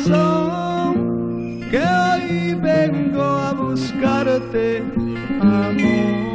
corazón, que hoy vengo a buscarte, amor.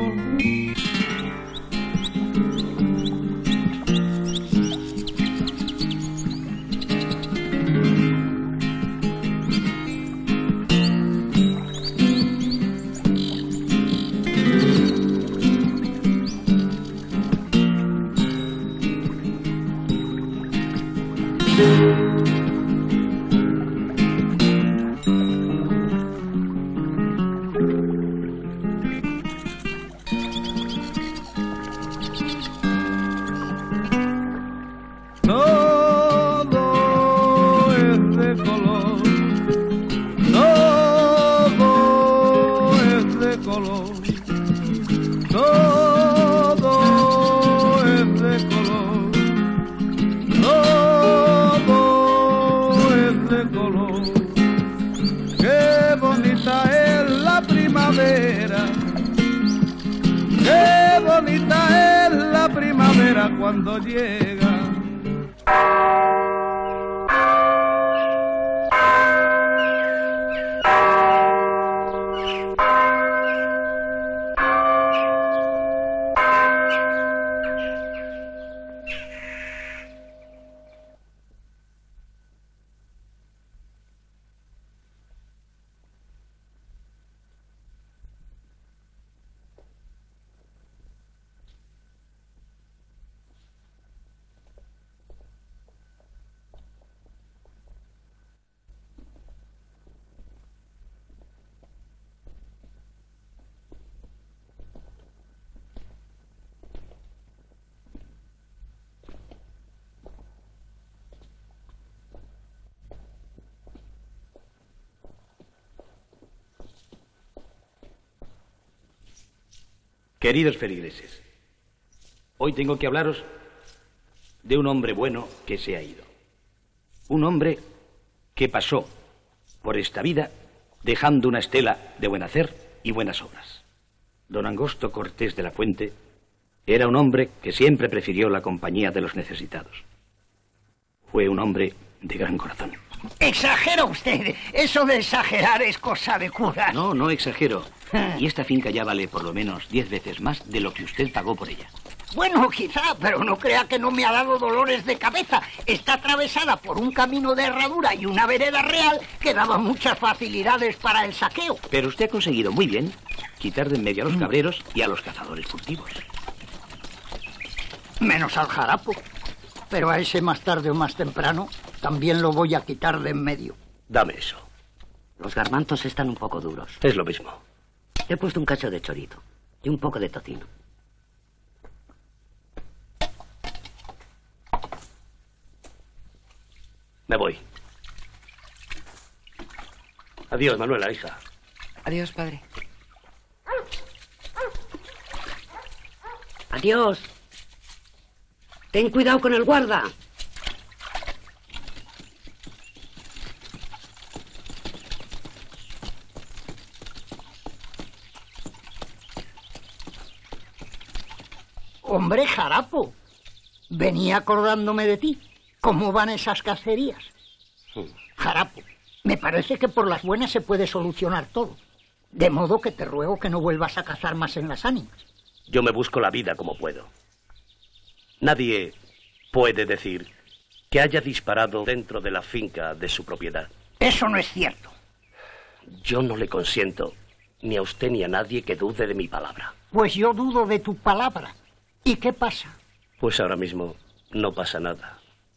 Qué bonita es la primavera cuando llega. Queridos feligreses, hoy tengo que hablaros de un hombre bueno que se ha ido. Un hombre que pasó por esta vida dejando una estela de buen hacer y buenas obras. Don Angosto Cortés de la Fuente era un hombre que siempre prefirió la compañía de los necesitados. Fue un hombre de gran corazón. Exagera usted. Eso de exagerar es cosa de curas. No, no exagero. Y esta finca ya vale por lo menos 10 veces más de lo que usted pagó por ella. Bueno, quizá, pero no crea que no me ha dado dolores de cabeza. Está atravesada por un camino de herradura y una vereda real que daba muchas facilidades para el saqueo. Pero usted ha conseguido muy bien quitar de en medio a los cabreros y a los cazadores furtivos. Menos al jarapo. Pero a ese más tarde o más temprano también lo voy a quitar de en medio. Dame eso. Los garbanzos están un poco duros. Es lo mismo. He puesto un cacho de chorizo y un poco de tocino. Me voy. Adiós, Manuela, hija. Adiós, padre. Adiós. Ten cuidado con el guarda. Hombre, jarapo, venía acordándome de ti. ¿Cómo van esas cacerías? Jarapo, me parece que por las buenas se puede solucionar todo. De modo que te ruego que no vuelvas a cazar más en las ánimas. Yo me busco la vida como puedo. Nadie puede decir que haya disparado dentro de la finca de su propiedad. Eso no es cierto. Yo no le consiento ni a usted ni a nadie que dude de mi palabra. Pues yo dudo de tu palabra. ¿Y qué pasa? Pues ahora mismo no pasa nada.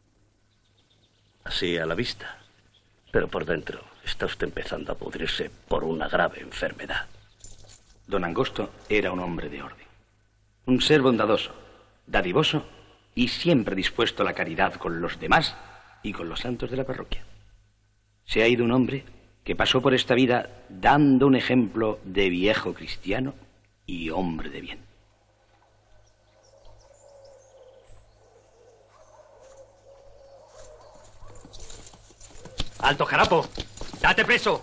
Así a la vista. Pero por dentro está usted empezando a pudrirse por una grave enfermedad. Don Angosto era un hombre de orden. Un ser bondadoso, dadivoso y siempre dispuesto a la caridad con los demás y con los santos de la parroquia. Se ha ido un hombre que pasó por esta vida dando un ejemplo de viejo cristiano y hombre de bien. ¡Alto, jarapo! ¡Date preso!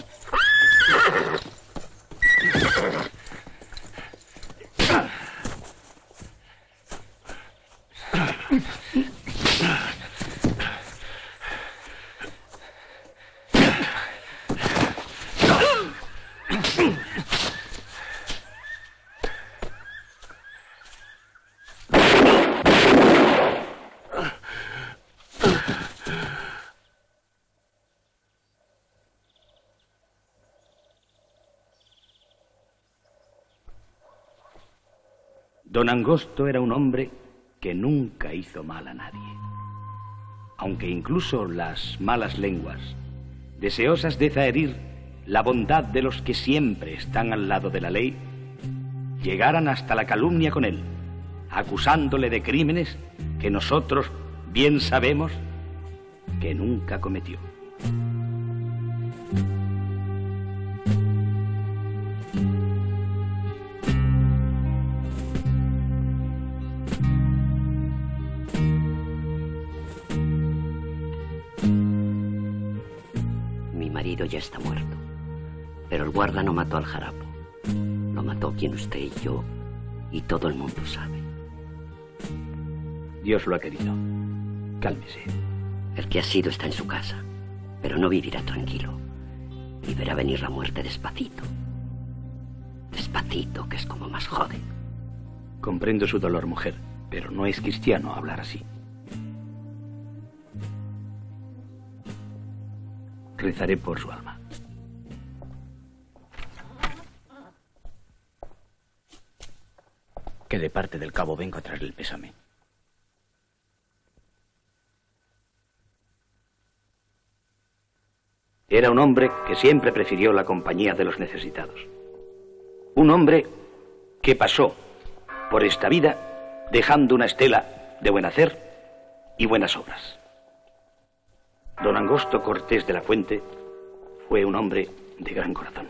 Don Angosto era un hombre que nunca hizo mal a nadie. Aunque incluso las malas lenguas, deseosas de zaherir la bondad de los que siempre están al lado de la ley, llegaran hasta la calumnia con él, acusándole de crímenes que nosotros bien sabemos que nunca cometió. Mi marido ya está muerto, pero el guarda no mató al jarapo. Lo mató quien usted y yo y todo el mundo sabe. Dios lo ha querido. Cálmese. El que ha sido está en su casa, pero no vivirá tranquilo. Y verá venir la muerte despacito. Despacito, que es como más jode. Comprendo su dolor, mujer, pero no es cristiano hablar así. Rezaré por su alma. Que de parte del cabo vengo a traerle el pésame. Era un hombre que siempre prefirió la compañía de los necesitados. Un hombre que pasó por esta vida dejando una estela de buen hacer y buenas obras. Don Angosto Cortés de la Fuente fue un hombre de gran corazón.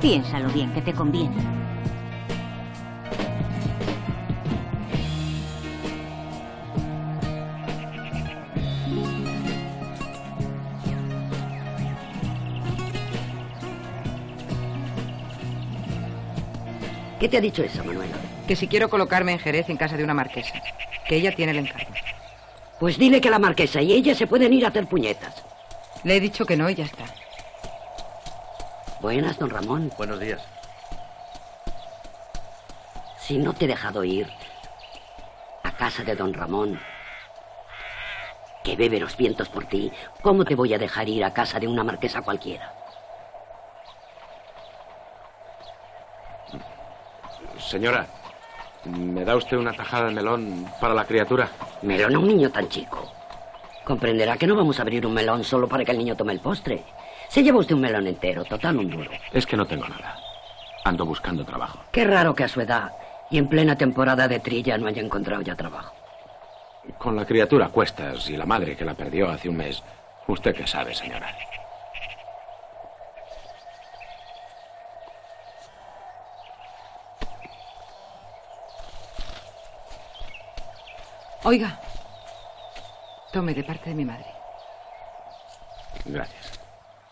Piénsalo bien, que te conviene. ¿Qué te ha dicho eso, Manuela? Que si quiero colocarme en Jerez en casa de una marquesa, que ella tiene el encargo. Pues dile que la marquesa y ella se pueden ir a hacer puñetas. Le he dicho que no y ya está. Buenas, don Ramón. Buenos días. Si no te he dejado ir a casa de don Ramón, que bebe los vientos por ti, ¿cómo te voy a dejar ir a casa de una marquesa cualquiera? Señora, ¿me da usted una tajada de melón para la criatura? Melón a un niño tan chico. Comprenderá que no vamos a abrir un melón solo para que el niño tome el postre. Se lleva usted un melón entero, total un duro. Es que no tengo nada. Ando buscando trabajo. Qué raro que a su edad y en plena temporada de trilla no haya encontrado ya trabajo. Con la criatura a cuestas y la madre que la perdió hace un mes. ¿Usted qué sabe, señora? Oiga, tome de parte de mi madre. Gracias.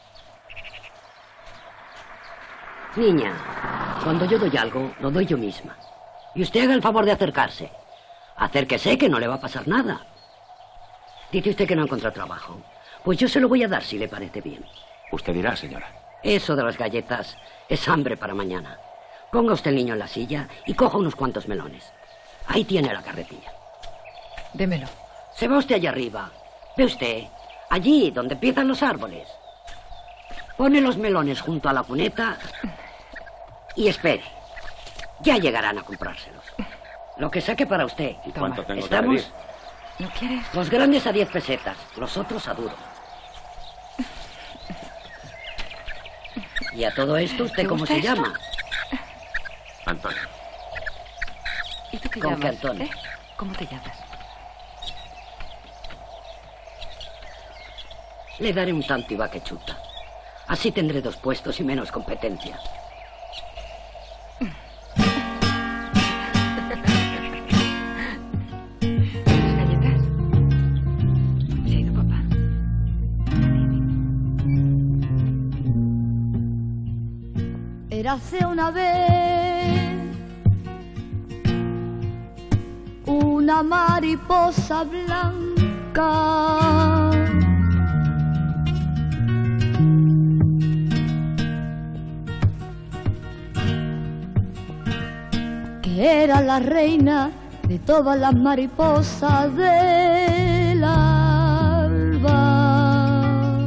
Niña, cuando yo doy algo, lo doy yo misma. Y usted haga el favor de acercarse. Acérquese, que no le va a pasar nada. Dice usted que no encontró trabajo. Pues yo se lo voy a dar, si le parece bien. Usted dirá, señora. Eso de las galletas es hambre para mañana. Ponga usted el niño en la silla y coja unos cuantos melones. Ahí tiene la carretilla. Démelo. Se va usted allá arriba. Ve usted, allí donde empiezan los árboles. Pone los melones junto a la cuneta y espere. Ya llegarán a comprárselos. Lo que saque para usted. ¿Y cuánto tengo ¿Estamos? que pedir? ¿No quieres? Los grandes a 10 pesetas, los otros a duro. Y a todo esto, ¿usted cómo se llama? Antonio. ¿Y tú qué ¿Con llamas? qué Antonio? ¿Cómo te llamas? Le daré un tanto y va que chuta. Así tendré 2 puestos y menos competencia. ¿Las galletas? Se ha ido papá. Érase una vez una mariposa blanca que era la reina de todas las mariposas del alba.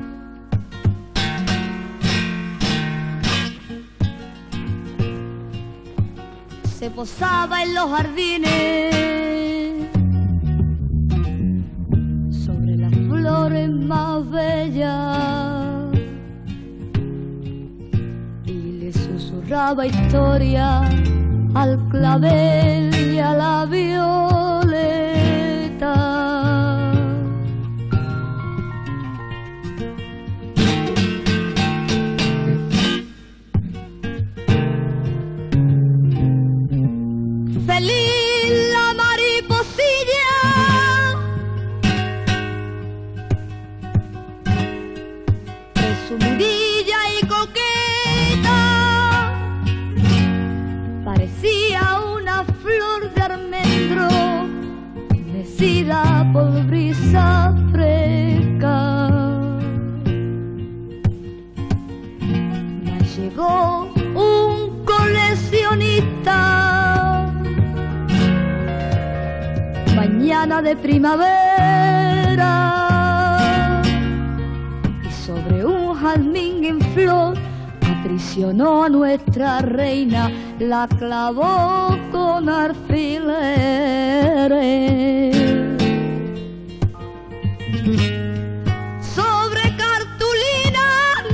Se posaba en los jardines sobre las flores más bellas y le susurraba historia al clavel y a la violeta. Feliz la mariposilla presumidilla y coqueta, parecía una flor de almendro mecida por brisa fresca. Mas llegó un coleccionista mañana de primavera y sobre un jazmín en flor aprisionó a nuestra reina, la clavó con alfileres. Sobre cartulina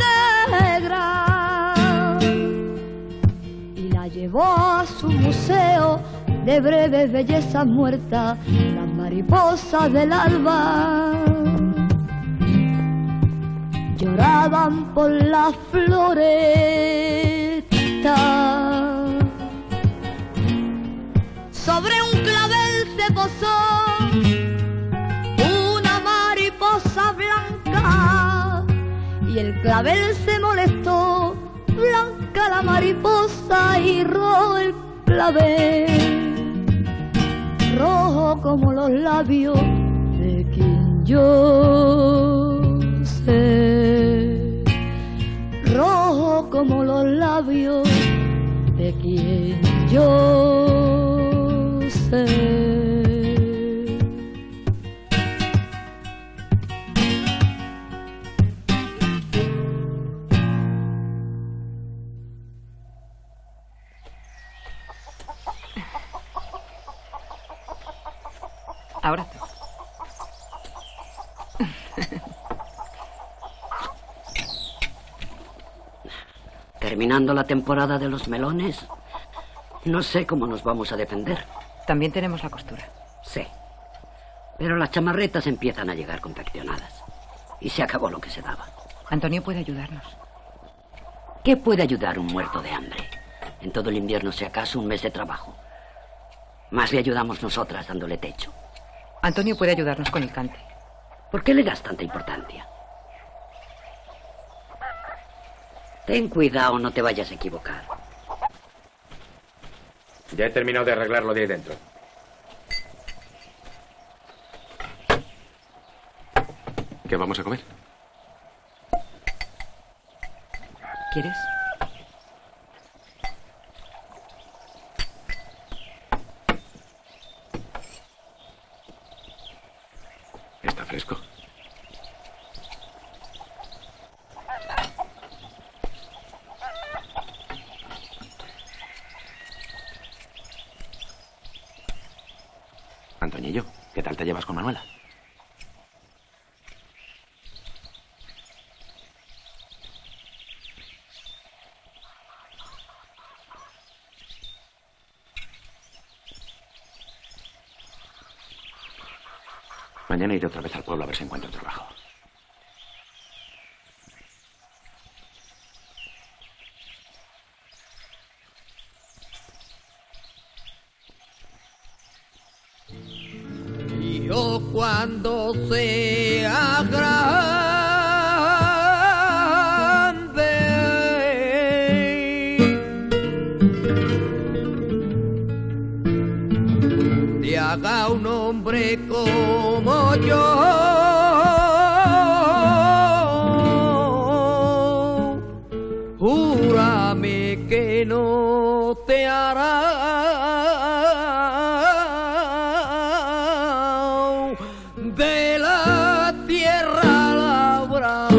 negra y la llevó a su museo de breves bellezas muertas, las mariposas del alba. Lloraban por las flores bonita. Sobre un clavel se posó una mariposa blanca y el clavel se molestó, blanca la mariposa y rojo el clavel, rojo como los labios de quien yo sé, rojo como los labios de quien yo sé. Ahora tú. Terminando la temporada de los melones, no sé cómo nos vamos a defender. También tenemos la costura. Sí, pero las chamarretas empiezan a llegar confeccionadas. Y se acabó lo que se daba. Antonio puede ayudarnos. ¿Qué puede ayudar un muerto de hambre? En todo el invierno, si acaso, un mes de trabajo. Más le ayudamos nosotras dándole techo. Antonio puede ayudarnos con el cante. ¿Por qué le das tanta importancia? Ten cuidado, no te vayas a equivocar. Ya he terminado de arreglar lo de ahí dentro. ¿Qué vamos a comer? ¿Quieres? Está fresco. Antoñillo, ¿qué tal te llevas con Manuela? Mañana iré otra vez al pueblo a ver si encuentro trabajo. Yo cuando sea grande, te haga un hombre como yo, júrame que no te hará de la tierra labrao,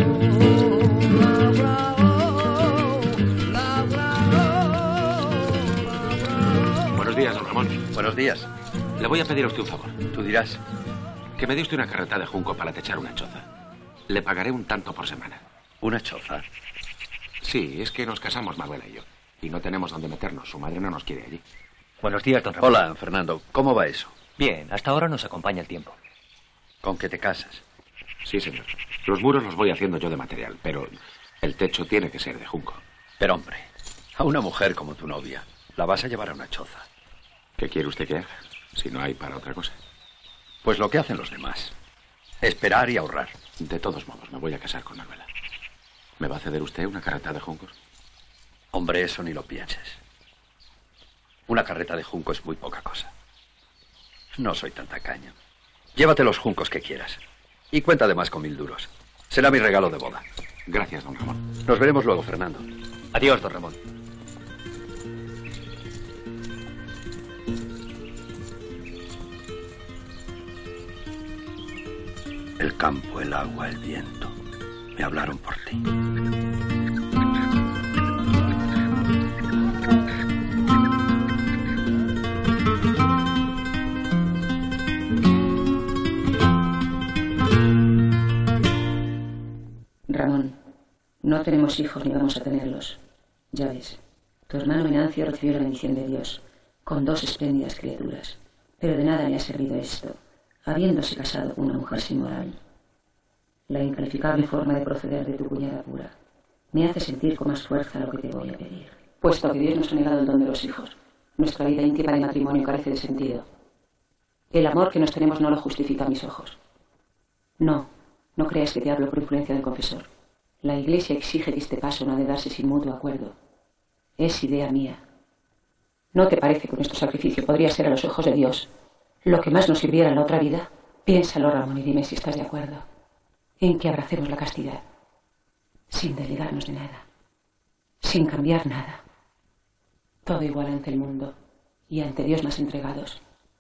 Buenos días, don Ramón. Buenos días. Le voy a pedir a usted un favor. Tú dirás. Que me dé usted una carreta de junco para techar una choza. Le pagaré un tanto por semana. ¿Una choza? Sí, es que nos casamos Manuela y yo. Y no tenemos dónde meternos. Su madre no nos quiere allí. Buenos días, don Ramón. Hola, Fernando. ¿Cómo va eso? Bien, hasta ahora nos acompaña el tiempo. ¿Con qué te casas? Sí, señor. Los muros los voy haciendo yo de material, pero el techo tiene que ser de junco. Pero, hombre, a una mujer como tu novia la vas a llevar a una choza. ¿Qué quiere usted que haga? Si no hay para otra cosa. Pues lo que hacen los demás. Esperar y ahorrar. De todos modos, me voy a casar con Manuela. ¿Me va a ceder usted una carreta de juncos? Hombre, eso ni lo pienses. Una carreta de junco es muy poca cosa. No soy tan tacaño. Llévate los juncos que quieras. Y cuenta además con 1000 duros. Será mi regalo de boda. Gracias, don Ramón. Nos veremos luego, Fernando. Adiós, don Ramón. El campo, el agua, el viento, me hablaron por ti. Ramón, no tenemos hijos ni vamos a tenerlos. Ya ves, tu hermano Venancio recibió la bendición de Dios, con 2 espléndidas criaturas. Pero de nada le ha servido esto, habiéndose casado con una mujer sin moral. La incalificable forma de proceder de tu cuñada pura me hace sentir con más fuerza lo que te voy a pedir. puesto que Dios nos ha negado el don de los hijos. Nuestra vida íntima de matrimonio carece de sentido. El amor que nos tenemos no lo justifica a mis ojos. No creas que te hablo por influencia del confesor. La Iglesia exige que este paso no ha de darse sin mutuo acuerdo. Es idea mía. ¿No te parece que nuestro sacrificio podría ser a los ojos de Dios lo que más nos sirviera en la otra vida? Piénsalo, Ramón, y dime si estás de acuerdo en que abracemos la castidad, sin desligarnos de nada, sin cambiar nada. Todo igual ante el mundo y ante Dios más entregados.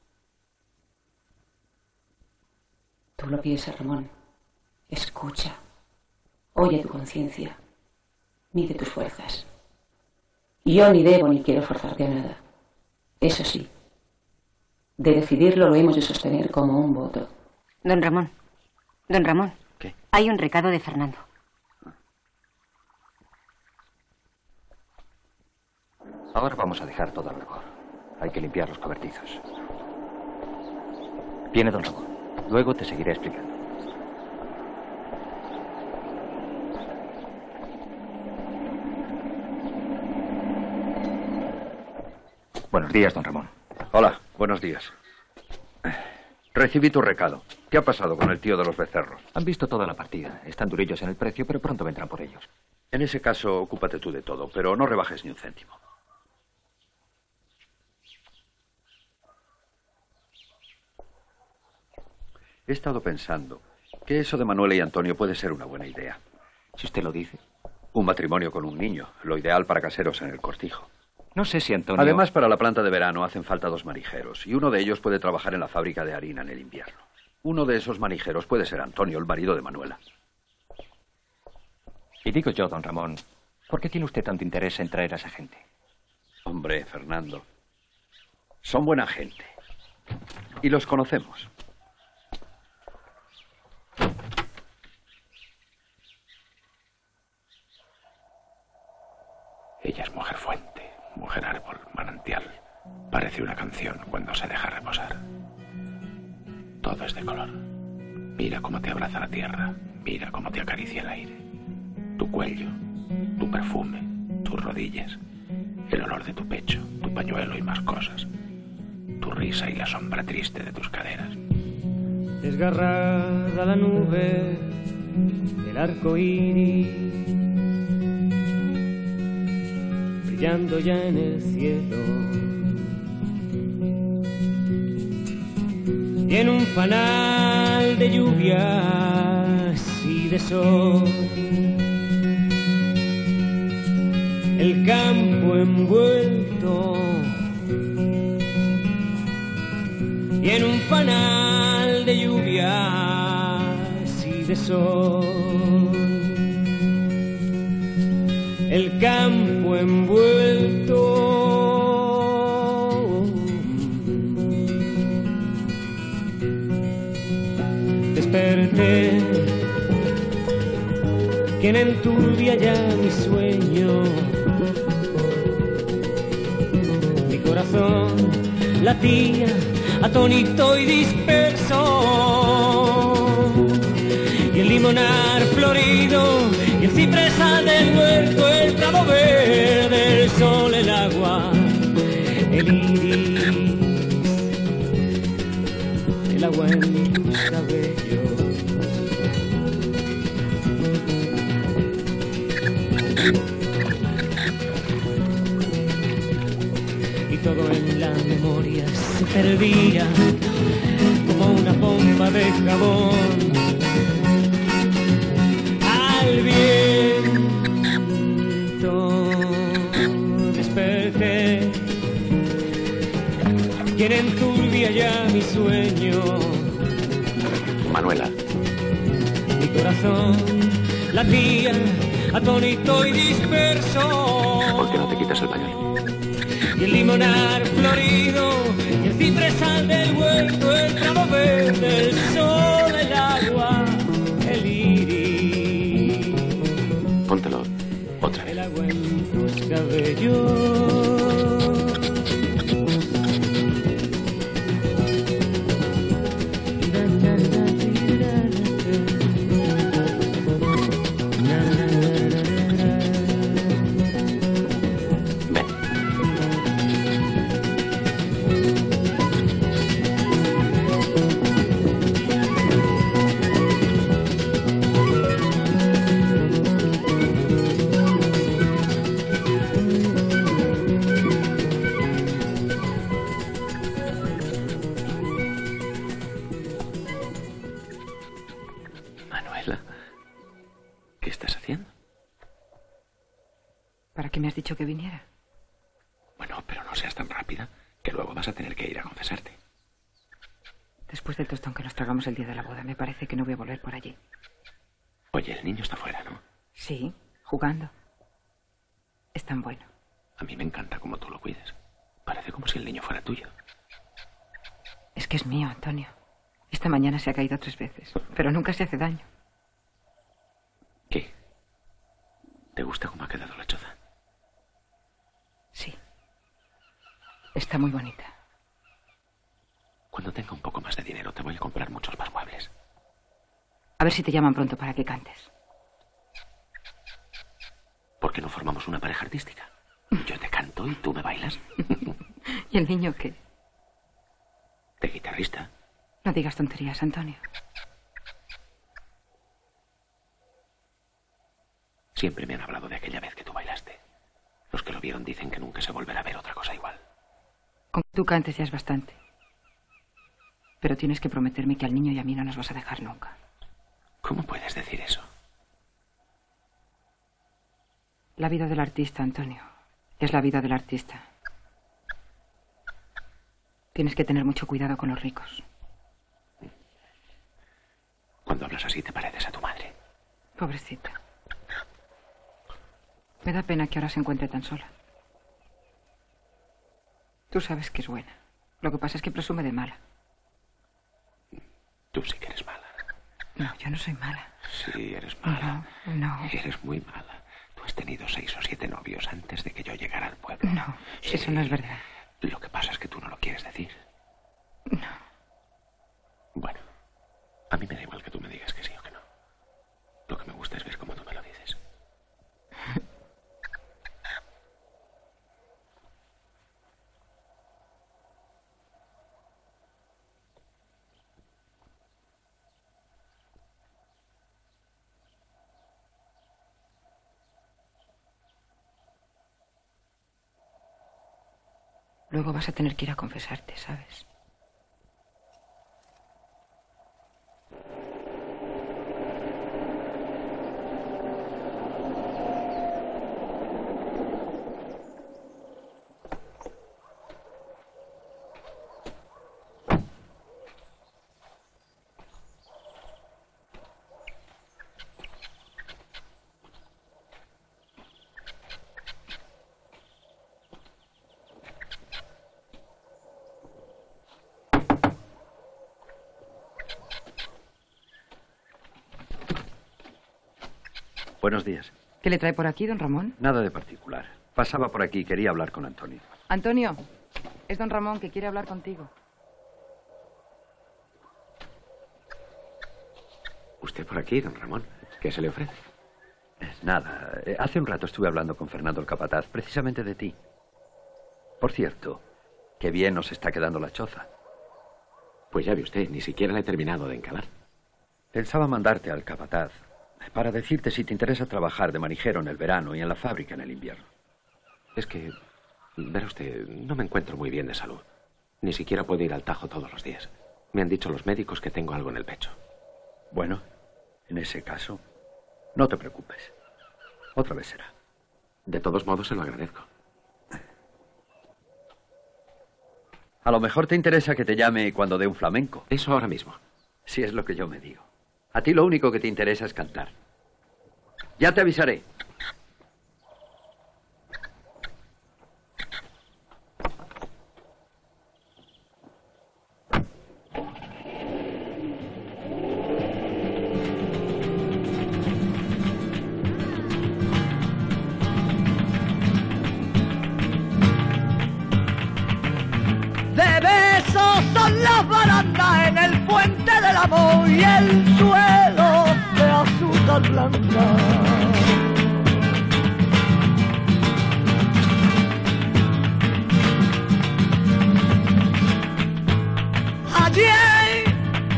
Tú lo piensas, Ramón. Escucha. Oye tu conciencia. Mide tus fuerzas. Yo ni debo ni quiero forzarte a nada. Eso sí, de decidirlo lo hemos de sostener como un voto. Don Ramón. Don Ramón. ¿Qué? Hay un recado de Fernando. Ahora vamos a dejar todo al rigor. Hay que limpiar los cobertizos. Viene don Ramón. Luego te seguiré explicando. Buenos días, don Ramón. Hola, buenos días. Recibí tu recado. ¿Qué ha pasado con el tío de los becerros? Han visto toda la partida. Están durillos en el precio, pero pronto vendrán por ellos. En ese caso, ocúpate tú de todo, pero no rebajes ni un céntimo. He estado pensando que eso de Manuela y Antonio puede ser una buena idea. Si usted lo dice. Un matrimonio con un niño, lo ideal para caseros en el cortijo. No sé si Antonio... Además, para la planta de verano hacen falta 2 marijeros, y uno de ellos puede trabajar en la fábrica de harina en el invierno. Uno de esos marijeros puede ser Antonio, el marido de Manuela. Y digo yo, don Ramón, ¿por qué tiene usted tanto interés en traer a esa gente? Hombre, Fernando, son buena gente. Y los conocemos. Ella es mujer fuente, mujer árbol, manantial. Parece una canción cuando se deja reposar. Todo es de color. Mira cómo te abraza la tierra, mira cómo te acaricia el aire. Tu cuello, tu perfume, tus rodillas, el olor de tu pecho, tu pañuelo y más cosas. Tu risa y la sombra triste de tus caderas. Desgarrada la nube, el arco iris, brillando ya en el cielo. Y en un fanal de lluvias y de sol, el campo envuelto. Y en un fanal de lluvias y de sol, el campo envuelto. Desperté, quien enturbia ya mi sueño. Mi corazón latía atónito y disperso, y el limonar florido, y el cipresal del huerto, el prado verde, el sol, el agua, el iris, el agua en tus cabellos. Y todo en la memoria se perdía como una pompa de jabón al viento. Desperté, quien enturbia ya mi sueño. Manuela. Mi corazón latía atónito y disperso. ¿Por qué no te quitas el pañuelo? Y el limonar florido, y el cipresal del huerto, el prado verde, el sol, el agua, el iris. Póntelo otra vez. El agua en tus cabellos. Ven. estás haciendo? ¿Para qué me has dicho que viniera? Bueno, pero no seas tan rápida, que luego vas a tener que ir a confesarte. Después del tostón que nos tragamos el día de la boda, me parece que no voy a volver por allí. Oye, el niño está fuera, ¿no? Sí, jugando. Es tan bueno. A mí me encanta cómo tú lo cuides. Parece como si el niño fuera tuyo. Es que es mío, Antonio. Esta mañana se ha caído 3 veces, pero nunca se hace daño. ¿Qué? ¿Te gusta cómo ha quedado la choza? Sí. Está muy bonita. Cuando tenga un poco más de dinero te voy a comprar muchos más muebles. A ver si te llaman pronto para que cantes. ¿Por qué no formamos una pareja artística? Yo te canto y tú me bailas. ¿Y el niño qué? De guitarrista. No digas tonterías, Antonio. Siempre me han hablado de aquella vez que tú bailaste. Los que lo vieron dicen que nunca se volverá a ver otra cosa igual. Con que tú cantes ya es bastante. Pero tienes que prometerme que al niño y a mí no nos vas a dejar nunca. ¿Cómo puedes decir eso? La vida del artista, Antonio, es la vida del artista. Tienes que tener mucho cuidado con los ricos. Cuando hablas así te pareces a tu madre. Pobrecita. Me da pena que ahora se encuentre tan sola. Tú sabes que es buena. Lo que pasa es que presume de mala. Tú sí que eres mala. No, yo no soy mala. Sí, eres mala. No. Eres muy mala. Tú has tenido 6 o 7 novios antes de que yo llegara al pueblo. No, eso no es verdad. Lo que pasa es que tú no lo quieres decir. No. Bueno, a mí me da igual que tú me digas que sí o que no. Lo que me gusta es ver cómo tú me lo dices. Luego vas a tener que ir a confesarte, ¿sabes? Buenos días. ¿Qué le trae por aquí, don Ramón? Nada de particular. Pasaba por aquí y quería hablar con Antonio. Antonio, es don Ramón que quiere hablar contigo. ¿Usted por aquí, don Ramón? ¿Qué se le ofrece? Nada. Hace un rato estuve hablando con Fernando el capataz, precisamente de ti. Por cierto, qué bien nos está quedando la choza. Pues ya ve usted, ni siquiera la he terminado de encalar. Pensaba mandarte al capataz para decirte si te interesa trabajar de manijero en el verano y en la fábrica en el invierno. Es que, verá usted, no me encuentro muy bien de salud. Ni siquiera puedo ir al Tajo todos los días. Me han dicho los médicos que tengo algo en el pecho. Bueno, en ese caso, no te preocupes. Otra vez será. De todos modos, se lo agradezco. A lo mejor te interesa que te llame cuando dé un flamenco. Eso ahora mismo. Si es lo que yo me digo. A ti lo único que te interesa es cantar. Ya te avisaré. De besos son las barandas en el puente del amor y el suelo de azúcar blanca. Ayer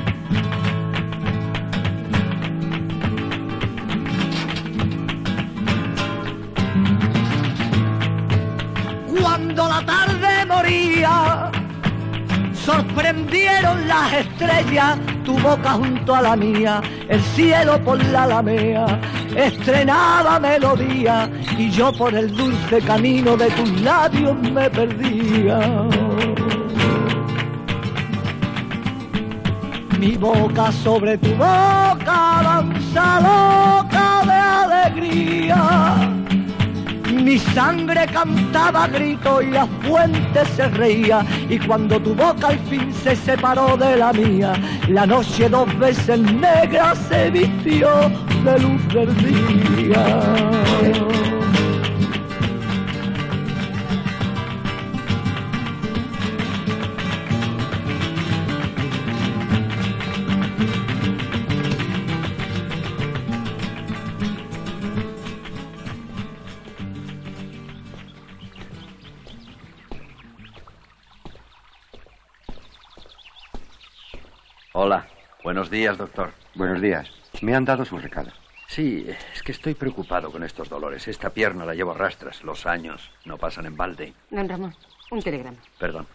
cuando la tarde moría, sorprendieron las estrellas, tu boca junto a la mía, el cielo por la alamea, estrenaba melodía y yo por el dulce camino de tus labios me perdía. Mi boca sobre tu boca, danza loca de alegría. Mi sangre cantaba a grito y la fuente se reía. Y cuando tu boca al fin se separó de la mía, la noche 2 veces negra se vistió de luz del día. Hola. Buenos días, doctor. Buenos días. Me han dado su recado. Sí, es que estoy preocupado con estos dolores. Esta pierna la llevo a rastras. Los años no pasan en balde. Don Ramón, un telegrama. Perdón.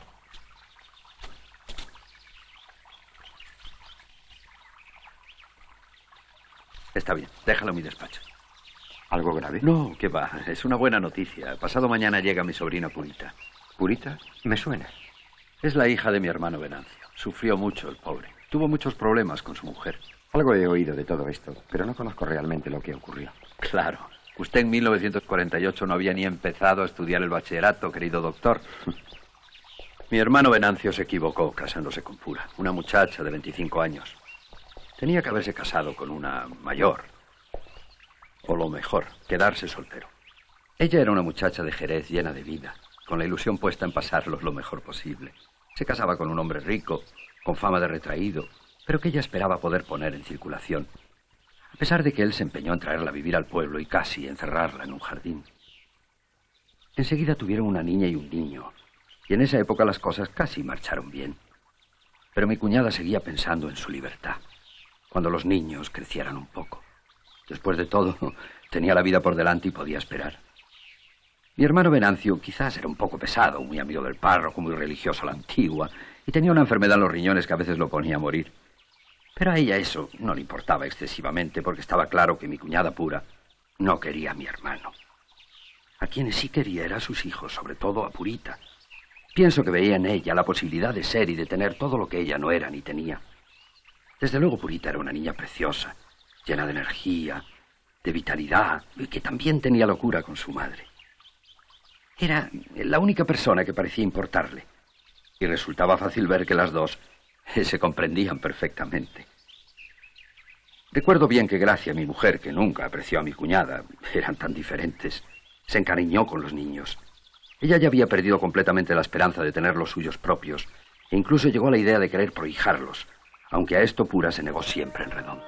Está bien, déjalo en mi despacho. ¿Algo grave? No, qué va. Es una buena noticia. Pasado mañana llega mi sobrina Purita. ¿Purita? Me suena. Es la hija de mi hermano Venancio. Sufrió mucho el pobre. Tuvo muchos problemas con su mujer. Algo he oído de todo esto, pero no conozco realmente lo que ocurrió. Claro. Usted en 1948 no había ni empezado a estudiar el bachillerato, querido doctor. Mi hermano Venancio se equivocó casándose con Pura, una muchacha de 25 años. Tenía que haberse casado con una mayor. O lo mejor, quedarse soltero. Ella era una muchacha de Jerez llena de vida, con la ilusión puesta en pasarlos lo mejor posible. Se casaba con un hombre rico, con fama de retraído, pero que ella esperaba poder poner en circulación, a pesar de que él se empeñó en traerla a vivir al pueblo y casi encerrarla en un jardín. Enseguida tuvieron una niña y un niño, y en esa época las cosas casi marcharon bien. Pero mi cuñada seguía pensando en su libertad, cuando los niños crecieran un poco. Después de todo, tenía la vida por delante y podía esperar. Mi hermano Venancio quizás era un poco pesado, muy amigo del párroco, muy religioso a la antigua, y tenía una enfermedad en los riñones que a veces lo ponía a morir. Pero a ella eso no le importaba excesivamente, porque estaba claro que mi cuñada Pura no quería a mi hermano. A quienes sí quería era a sus hijos, sobre todo a Purita. Pienso que veía en ella la posibilidad de ser y de tener todo lo que ella no era ni tenía. Desde luego Purita era una niña preciosa, llena de energía, de vitalidad, y que también tenía locura con su madre. Era la única persona que parecía importarle, y resultaba fácil ver que las dos se comprendían perfectamente. Recuerdo bien que Gracia, mi mujer, que nunca apreció a mi cuñada, eran tan diferentes, se encariñó con los niños. Ella ya había perdido completamente la esperanza de tener los suyos propios, e incluso llegó a la idea de querer prohijarlos, aunque a esto Pura se negó siempre en redondo.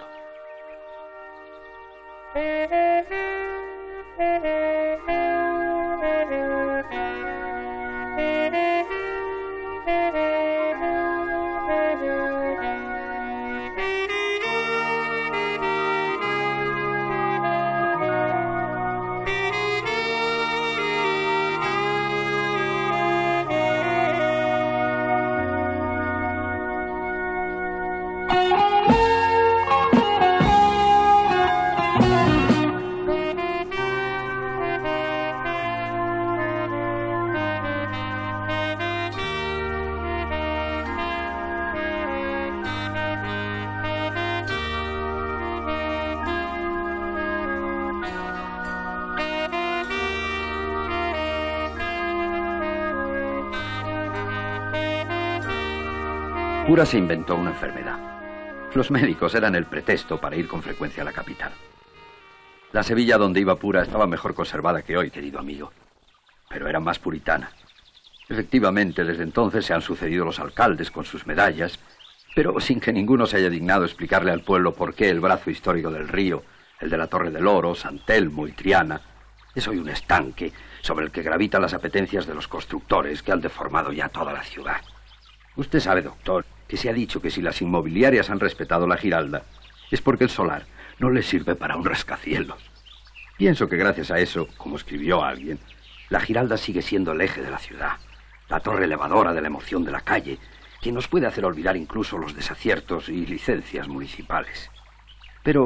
Pura se inventó una enfermedad. Los médicos eran el pretexto para ir con frecuencia a la capital. La Sevilla donde iba Pura estaba mejor conservada que hoy, querido amigo, pero era más puritana. Efectivamente, desde entonces se han sucedido los alcaldes con sus medallas, pero sin que ninguno se haya dignado explicarle al pueblo por qué el brazo histórico del río, el de la Torre del Oro, San Telmo y Triana, es hoy un estanque sobre el que gravitan las apetencias de los constructores que han deformado ya toda la ciudad. Usted sabe, doctor, que se ha dicho que si las inmobiliarias han respetado la Giralda es porque el solar no les sirve para un rascacielos. Pienso que gracias a eso, como escribió alguien, la Giralda sigue siendo el eje de la ciudad, la torre elevadora de la emoción de la calle, que nos puede hacer olvidar incluso los desaciertos y licencias municipales. Pero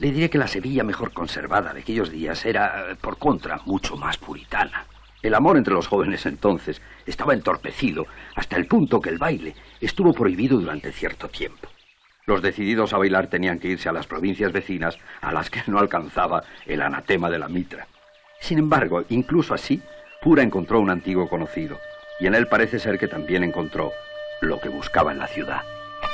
Le diré que la Sevilla mejor conservada de aquellos días era, por contra, mucho más puritana. El amor entre los jóvenes entonces estaba entorpecido hasta el punto que el baile estuvo prohibido durante cierto tiempo. Los decididos a bailar tenían que irse a las provincias vecinas a las que no alcanzaba el anatema de la mitra. Sin embargo, incluso así, Pura encontró un antiguo conocido, y en él parece ser que también encontró lo que buscaba en la ciudad.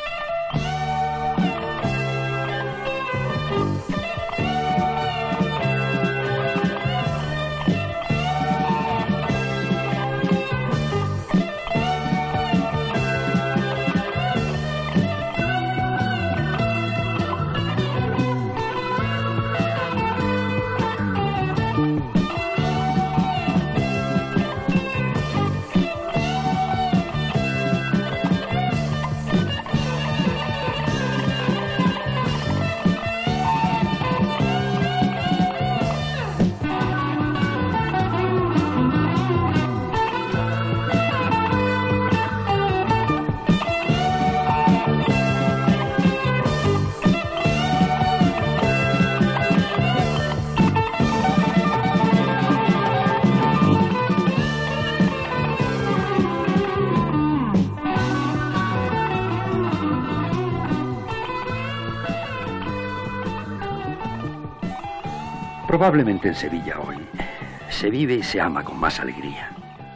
Probablemente en Sevilla hoy se vive y se ama con más alegría.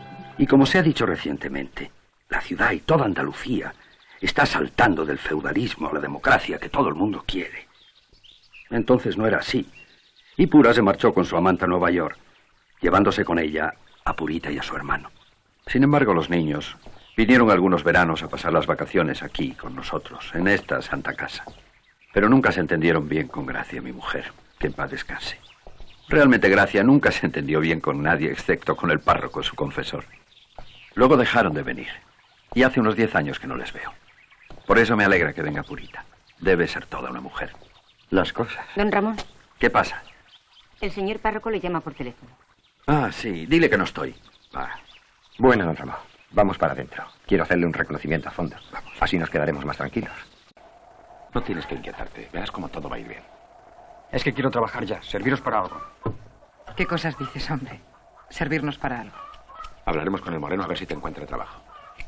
Y como se ha dicho recientemente, la ciudad y toda Andalucía está saltando del feudalismo a la democracia que todo el mundo quiere. Entonces no era así. Y Pura se marchó con su amante a Nueva York, llevándose con ella a Purita y a su hermano. Sin embargo, los niños vinieron algunos veranos a pasar las vacaciones aquí con nosotros, en esta santa casa. Pero nunca se entendieron bien con Gracia, mi mujer, que en paz descanse. Realmente Gracia nunca se entendió bien con nadie, excepto con el párroco, su confesor. Luego dejaron de venir, y hace unos 10 años que no les veo. Por eso me alegra que venga Purita. Debe ser toda una mujer. Las cosas. Don Ramón. ¿Qué pasa? El señor párroco le llama por teléfono. Ah, sí, dile que no estoy. Va. Bueno, don Ramón, vamos para adentro. Quiero hacerle un reconocimiento a fondo. Vamos. Así nos quedaremos más tranquilos. No tienes que inquietarte. Verás cómo todo va a ir bien. Es que quiero trabajar ya, serviros para algo. ¿Qué cosas dices, hombre? Servirnos para algo. Hablaremos con el Moreno a ver si te encuentra trabajo.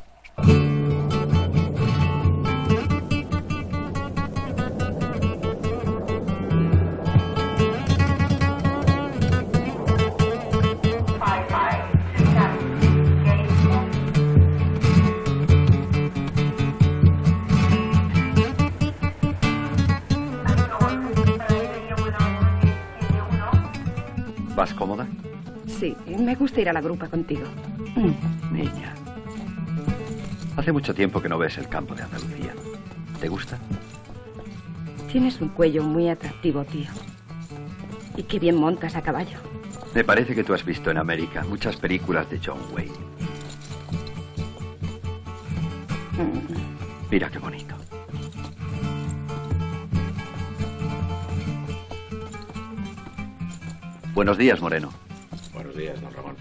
¿Vas cómoda? Sí, me gusta ir a la grupa contigo. Niña. Hace mucho tiempo que no ves el campo de Andalucía. ¿Te gusta? Tienes un cuello muy atractivo, tío. Y qué bien montas a caballo. Me parece que tú has visto en América muchas películas de John Wayne. Mira qué bonito. Buenos días, Moreno. Buenos días, don Ramón.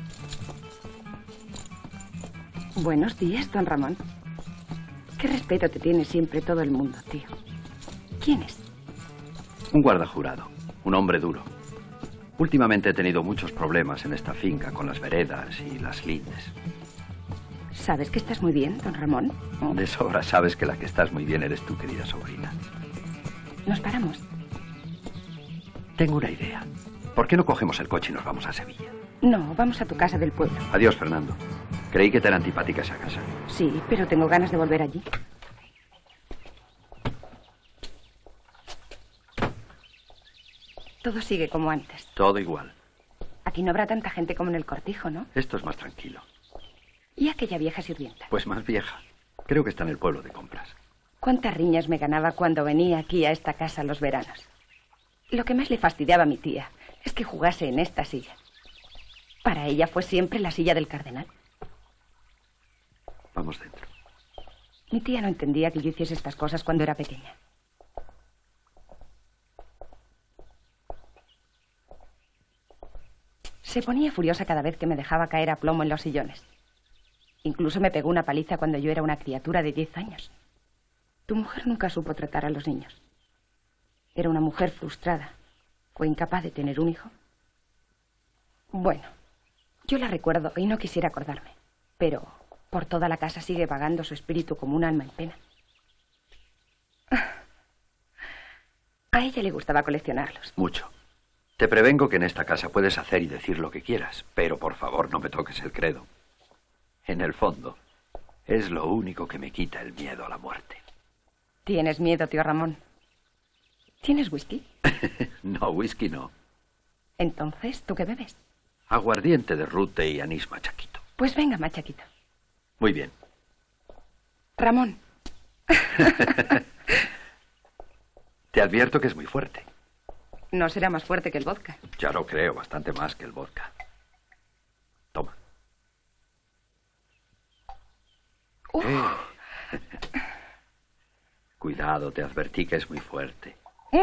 Buenos días, don Ramón. Qué respeto te tiene siempre todo el mundo, tío. ¿Quién es? Un guardajurado, un hombre duro. Últimamente he tenido muchos problemas en esta finca con las veredas y las lindes. ¿Sabes que estás muy bien, don Ramón? De sobra sabes que la que estás muy bien eres tú, querida sobrina. ¿Nos paramos? Tengo una idea. ¿Por qué no cogemos el coche y nos vamos a Sevilla? No, vamos a tu casa del pueblo. Adiós, Fernando. Creí que te era antipática esa casa. Sí, pero tengo ganas de volver allí. Todo sigue como antes. Todo igual. Aquí no habrá tanta gente como en el cortijo, ¿no? Esto es más tranquilo. ¿Y aquella vieja sirvienta? Pues más vieja. Creo que está en el pueblo de compras. ¿Cuántas riñas me ganaba cuando venía aquí a esta casa los veranos? Lo que más le fastidiaba a mi tía es que jugase en esta silla. Para ella fue siempre la silla del cardenal. Vamos dentro. Mi tía no entendía que yo hiciese estas cosas cuando era pequeña. Se ponía furiosa cada vez que me dejaba caer a plomo en los sillones. Incluso me pegó una paliza cuando yo era una criatura de 10 años. Tu mujer nunca supo tratar a los niños. Era una mujer frustrada. Fue incapaz de tener un hijo. Bueno, yo la recuerdo y no quisiera acordarme. Pero por toda la casa sigue vagando su espíritu como un alma en pena. A ella le gustaba coleccionarlos. Mucho. Te prevengo que en esta casa puedes hacer y decir lo que quieras, pero por favor no me toques el credo. En el fondo, es lo único que me quita el miedo a la muerte. ¿Tienes miedo, tío Ramón? ¿Tienes whisky? No, whisky no. Entonces, ¿tú qué bebes? Aguardiente de rute y anís machaquito. Pues venga, machaquito. Muy bien. Ramón. Te advierto que es muy fuerte. No será más fuerte que el vodka. Ya lo creo, bastante más que el vodka. Toma. Cuidado, te advertí que es muy fuerte.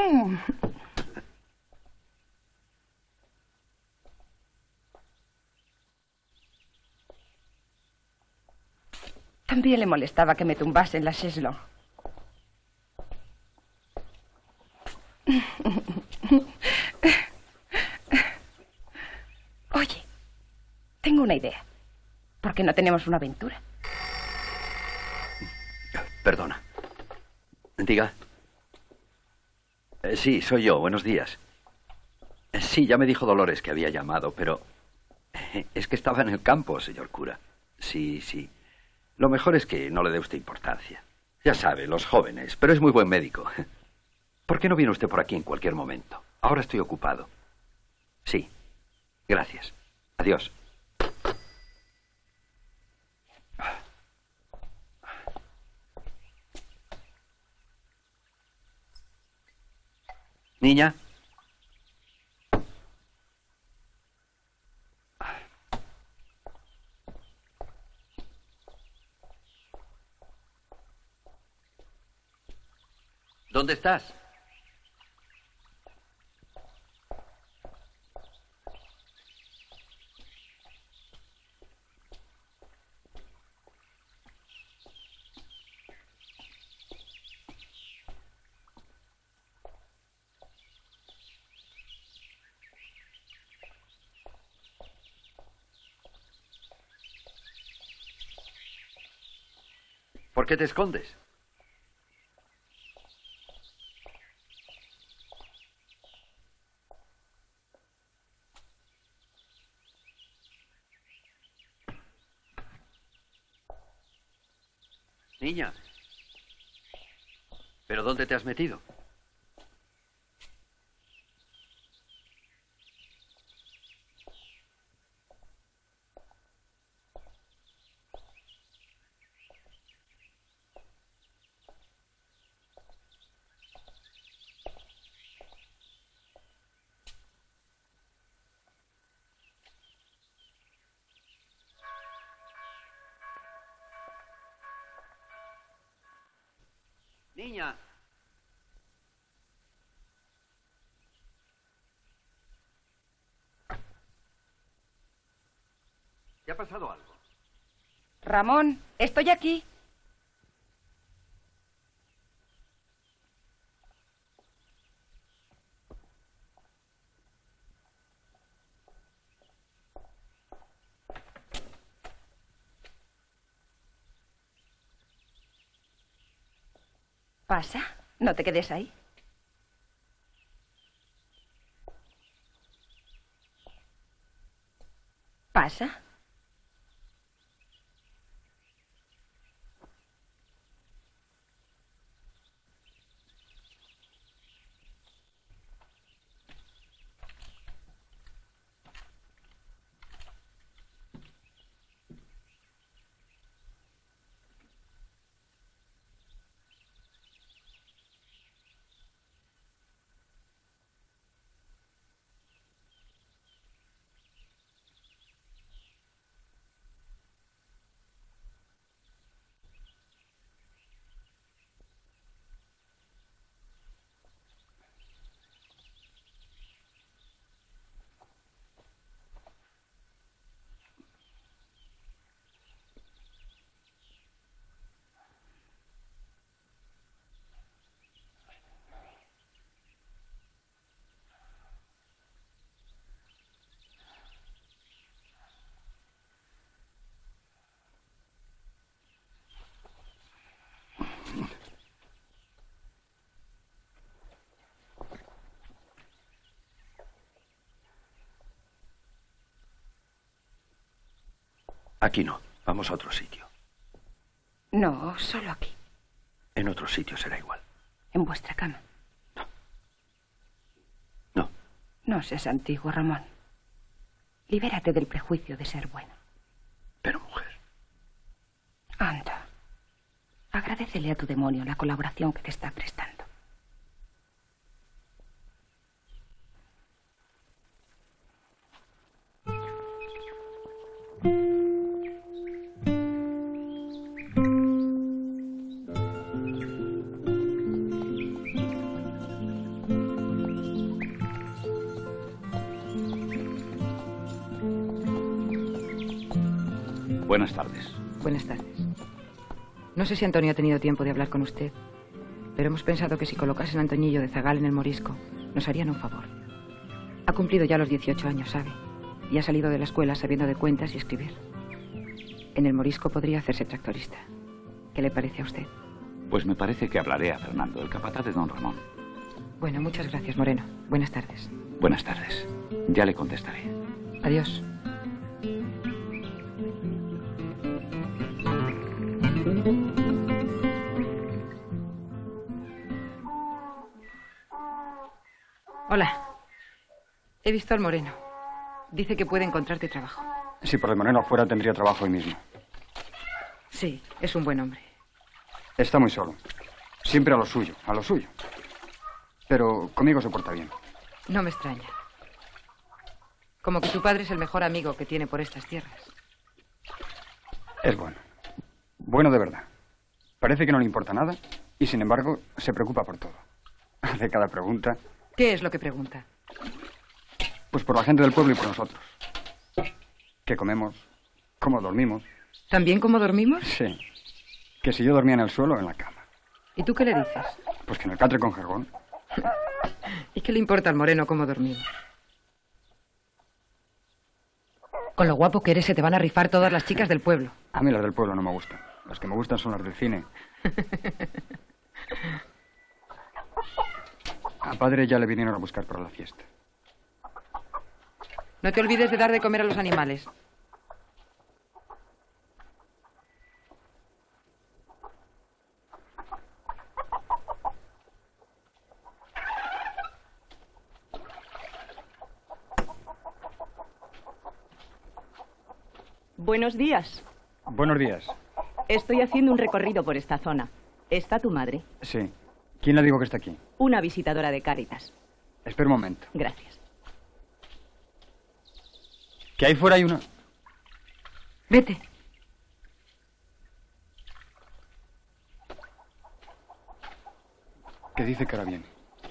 También le molestaba que me tumbase en la chaiselong. Oye, tengo una idea. ¿Por qué no tenemos una aventura? Perdona. Diga. Sí, soy yo. Buenos días. Sí, ya me dijo Dolores que había llamado, pero es que estaba en el campo, señor cura. Sí, sí. Lo mejor es que no le dé usted importancia. Ya sabe, los jóvenes, pero es muy buen médico. ¿Por qué no viene usted por aquí en cualquier momento? Ahora estoy ocupado. Sí. Gracias. Adiós. Niña. ¿Dónde estás? ¿Por qué te escondes? Niña. ¿Pero dónde te has metido? Niña. ¿Te ha pasado algo? Ramón, estoy aquí. Pasa, no te quedes ahí. Pasa. Aquí no. Vamos a otro sitio. No, solo aquí. En otro sitio será igual. En vuestra cama. No. No. No seas antiguo, Ramón. Libérate del prejuicio de ser bueno. Pero, mujer. Anda. Agradécele a tu demonio la colaboración que te está prestando. Buenas tardes. Buenas tardes. No sé si Antonio ha tenido tiempo de hablar con usted, pero hemos pensado que si colocasen a Antoñillo de zagal en el Morisco, nos harían un favor. Ha cumplido ya los 18 años, ¿sabe? Y ha salido de la escuela sabiendo de cuentas y escribir. En el Morisco podría hacerse tractorista. ¿Qué le parece a usted? Pues me parece que hablaré a Fernando, el capataz de don Ramón. Bueno, muchas gracias, Moreno. Buenas tardes. Buenas tardes. Ya le contestaré. Adiós. Hola. He visto al Moreno. Dice que puede encontrarte trabajo. Si por el Moreno fuera, tendría trabajo hoy mismo. Sí, es un buen hombre. Está muy solo. Siempre a lo suyo, a lo suyo. Pero conmigo se porta bien. No me extraña. Como que tu padre es el mejor amigo que tiene por estas tierras. Es bueno. Bueno de verdad. Parece que no le importa nada y, sin embargo, se preocupa por todo. Hace cada pregunta. ¿Qué es lo que pregunta? Pues por la gente del pueblo y por nosotros. ¿Qué comemos? ¿Cómo dormimos? ¿También cómo dormimos? Sí. Que si yo dormía en el suelo o en la cama. ¿Y tú qué le dices? Pues que en el catre con jergón. ¿Y qué le importa al Moreno cómo dormimos? Con lo guapo que eres se te van a rifar todas las chicas del pueblo. A mí las del pueblo no me gustan. Las que me gustan son las del cine. A padre ya le vinieron a buscar para la fiesta. No te olvides de dar de comer a los animales. Buenos días. Buenos días. Estoy haciendo un recorrido por esta zona. ¿Está tu madre? Sí. ¿Quién le digo que está aquí? Una visitadora de Cáritas. Espera un momento. Gracias. Que ahí fuera hay una... Vete. Que dice que ahora viene.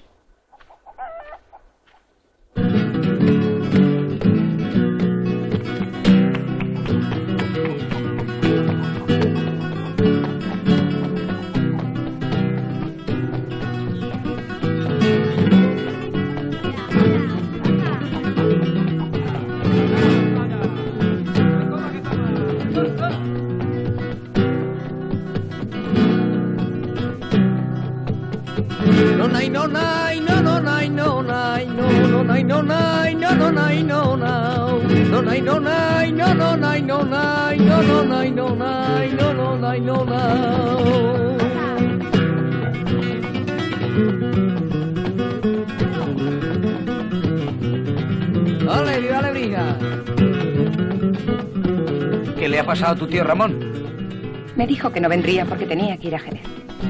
Dale, brija. ¿Qué le ha pasado a tu tío Ramón? Me dijo que no vendría porque tenía que ir a Jerez.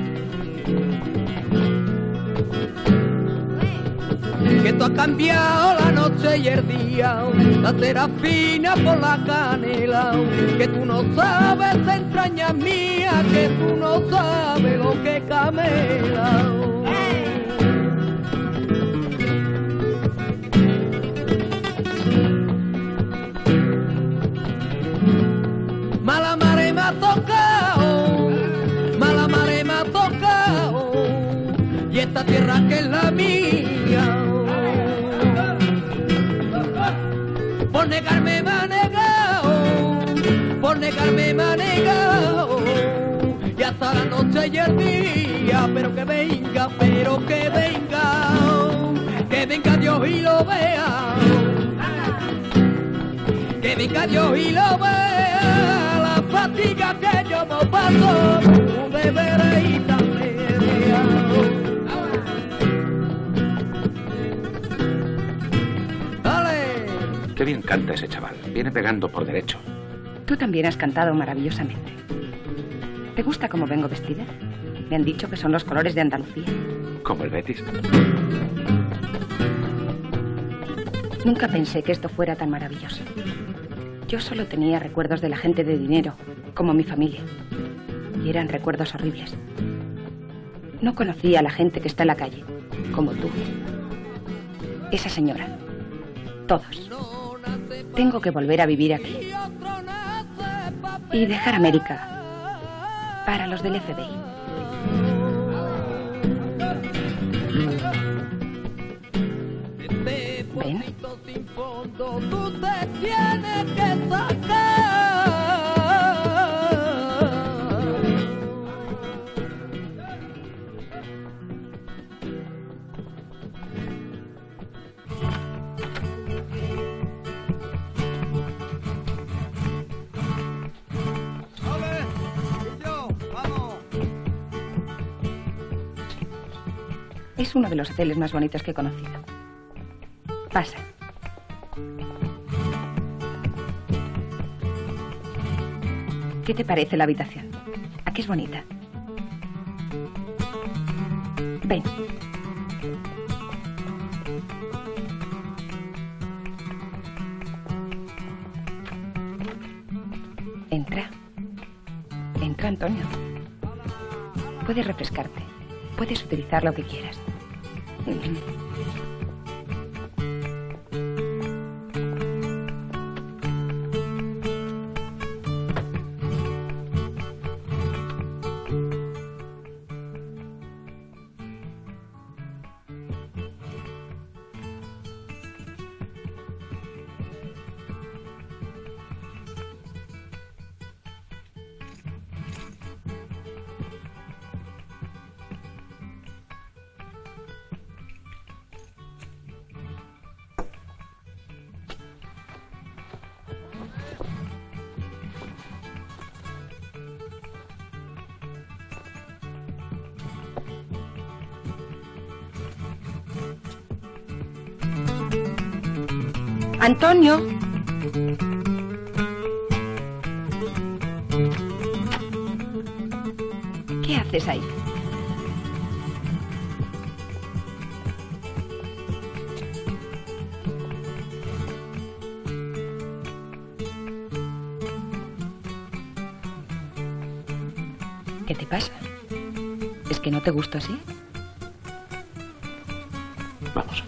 Que tú has cambiado la noche y el día, la serafina por la canela, que tú no sabes entrañas mías, que tú no sabes lo que camela. Mala mare me ha tocado, mala mare me ha tocado, y esta tierra que es la mía, por negarme me ha negado, por negarme me ha negado, y hasta la noche y el día, pero que venga Dios y lo vea, que venga Dios y lo vea. fatiga que yo me paso de vereita media. ¡Dale! Qué bien canta ese chaval. Viene pegando por derecho. Tú también has cantado maravillosamente. ¿Te gusta cómo vengo vestida? Me han dicho que son los colores de Andalucía. Como el Betis. Nunca pensé que esto fuera tan maravilloso. Yo solo tenía recuerdos de la gente de dinero, como mi familia. Y eran recuerdos horribles. No conocía a la gente que está en la calle, como tú. Esa señora. Todos. Tengo que volver a vivir aquí. Y dejar América para los del FBI. ¿Ven? Tú te tienes que sacar. Es uno de los hoteles más bonitos que he conocido. Pasa. ¿Qué te parece la habitación? ¿A qué es bonita? Ven. Entra. Entra, Antonio. Puedes refrescarte. Puedes utilizar lo que quieras. Antonio. ¿Qué haces ahí? ¿Qué te pasa? ¿Es que no te gusta así? Vamos.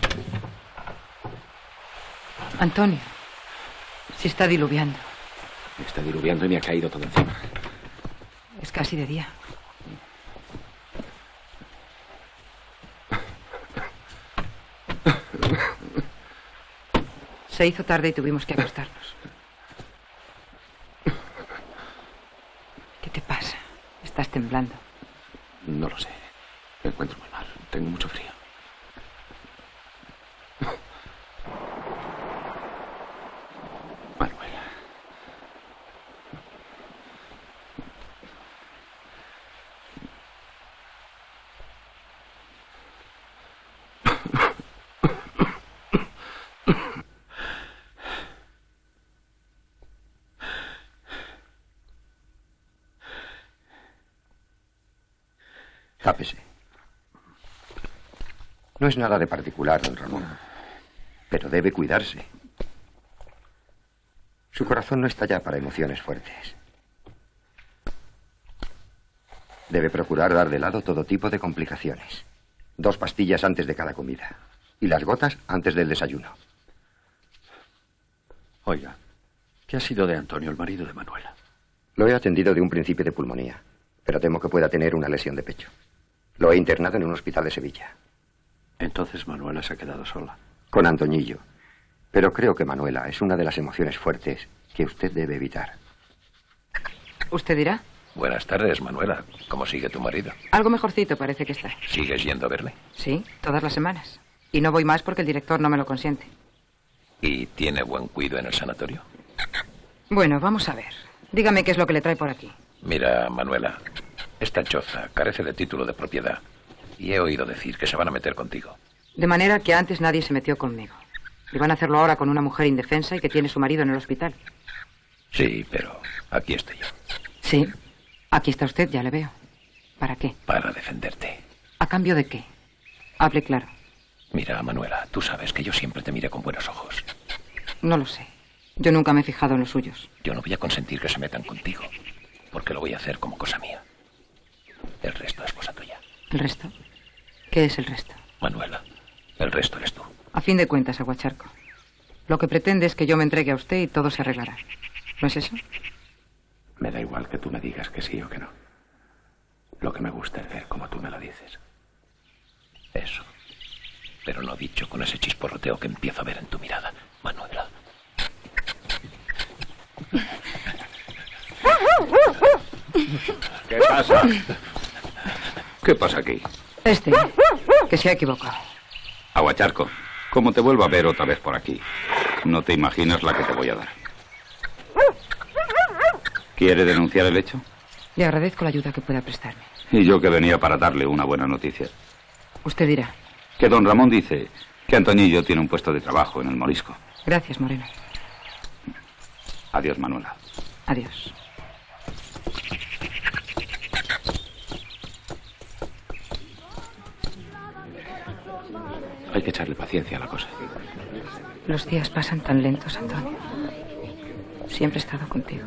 Antonio, se está diluviando. Está diluviando y me ha caído todo encima. Es casi de día. Se hizo tarde y tuvimos que acostarnos. ¿Qué te pasa? Estás temblando. No lo sé. Me encuentro muy mal. Tengo mucho frío. Manuela. Tápese. No es nada de particular, don Ramón, pero debe cuidarse. Su corazón no está ya para emociones fuertes. Debe procurar dar de lado todo tipo de complicaciones. 2 pastillas antes de cada comida y las gotas antes del desayuno. Oiga, ¿qué ha sido de Antonio, el marido de Manuela? Lo he atendido de un principio de pulmonía, pero temo que pueda tener una lesión de pecho. Lo he internado en un hospital de Sevilla. Entonces Manuela se ha quedado sola. Con Antoñillo. Pero creo que Manuela es una de las emociones fuertes que usted debe evitar. ¿Usted dirá? Buenas tardes, Manuela. ¿Cómo sigue tu marido? Algo mejorcito parece que está. ¿Sigues yendo a verle? Sí, todas las semanas. Y no voy más porque el director no me lo consiente. ¿Y tiene buen cuido en el sanatorio? Bueno, vamos a ver. Dígame qué es lo que le trae por aquí. Mira, Manuela, esta choza carece de título de propiedad. Y he oído decir que se van a meter contigo. De manera que antes nadie se metió conmigo. Y van a hacerlo ahora con una mujer indefensa y que tiene su marido en el hospital. Sí, pero aquí estoy yo. Sí, aquí está usted, ya le veo. ¿Para qué? Para defenderte. ¿A cambio de qué? Hable claro. Mira, Manuela, tú sabes que yo siempre te miré con buenos ojos. No lo sé. Yo nunca me he fijado en los suyos. Yo no voy a consentir que se metan contigo, porque lo voy a hacer como cosa mía. El resto es cosa tuya. ¿El resto? ¿Qué es el resto? Manuela, el resto eres tú. A fin de cuentas, Aguacharco, lo que pretende es que yo me entregue a usted y todo se arreglará. ¿No es eso? Me da igual que tú me digas que sí o que no. Lo que me gusta es ver como tú me lo dices. Eso. Pero no dicho con ese chisporroteo que empiezo a ver en tu mirada, Manuela. ¿Qué pasa? ¿Qué pasa aquí? Que se ha equivocado. Aguacharco, como te vuelvo a ver otra vez por aquí, no te imaginas la que te voy a dar. ¿Quiere denunciar el hecho? Le agradezco la ayuda que pueda prestarme. Y yo que venía para darle una buena noticia. Usted dirá. Que don Ramón dice que Antoñillo tiene un puesto de trabajo en el Morisco. Gracias, Moreno. Adiós, Manuela. Adiós. Hay que echarle paciencia a la cosa. Los días pasan tan lentos, Antonio. Siempre he estado contigo.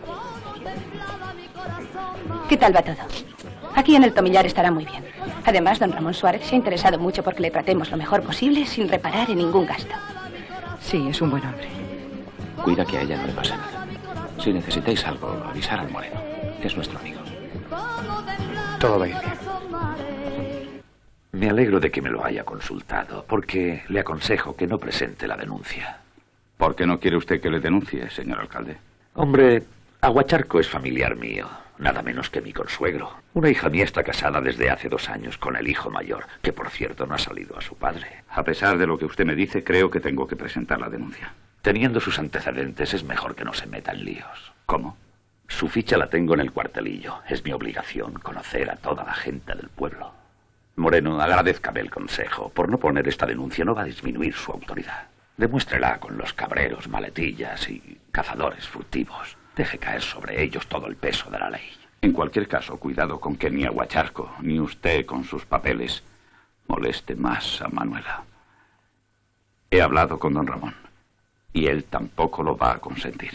¿Qué tal va todo? Aquí en el Tomillar estará muy bien. Además, don Ramón Suárez se ha interesado mucho porque le tratemos lo mejor posible sin reparar en ningún gasto. Sí, es un buen hombre. Cuida que a ella no le pase nada. Si necesitáis algo, avisar al Moreno, que es nuestro amigo. Todo va a ir bien. Me alegro de que me lo haya consultado, porque le aconsejo que no presente la denuncia. ¿Por qué no quiere usted que le denuncie, señor alcalde? Hombre, Aguacharco es familiar mío, nada menos que mi consuegro. Una hija mía está casada desde hace 2 años con el hijo mayor, que por cierto no ha salido a su padre. A pesar de lo que usted me dice, creo que tengo que presentar la denuncia. Teniendo sus antecedentes, es mejor que no se meta en líos. ¿Cómo? Su ficha la tengo en el cuartelillo. Es mi obligación conocer a toda la gente del pueblo. Moreno, agradézcame el consejo. Por no poner esta denuncia no va a disminuir su autoridad. Demuéstrela con los cabreros, maletillas y cazadores furtivos. Deje caer sobre ellos todo el peso de la ley. En cualquier caso, cuidado con que ni Aguacharco, ni usted con sus papeles, moleste más a Manuela. He hablado con don Ramón, y él tampoco lo va a consentir.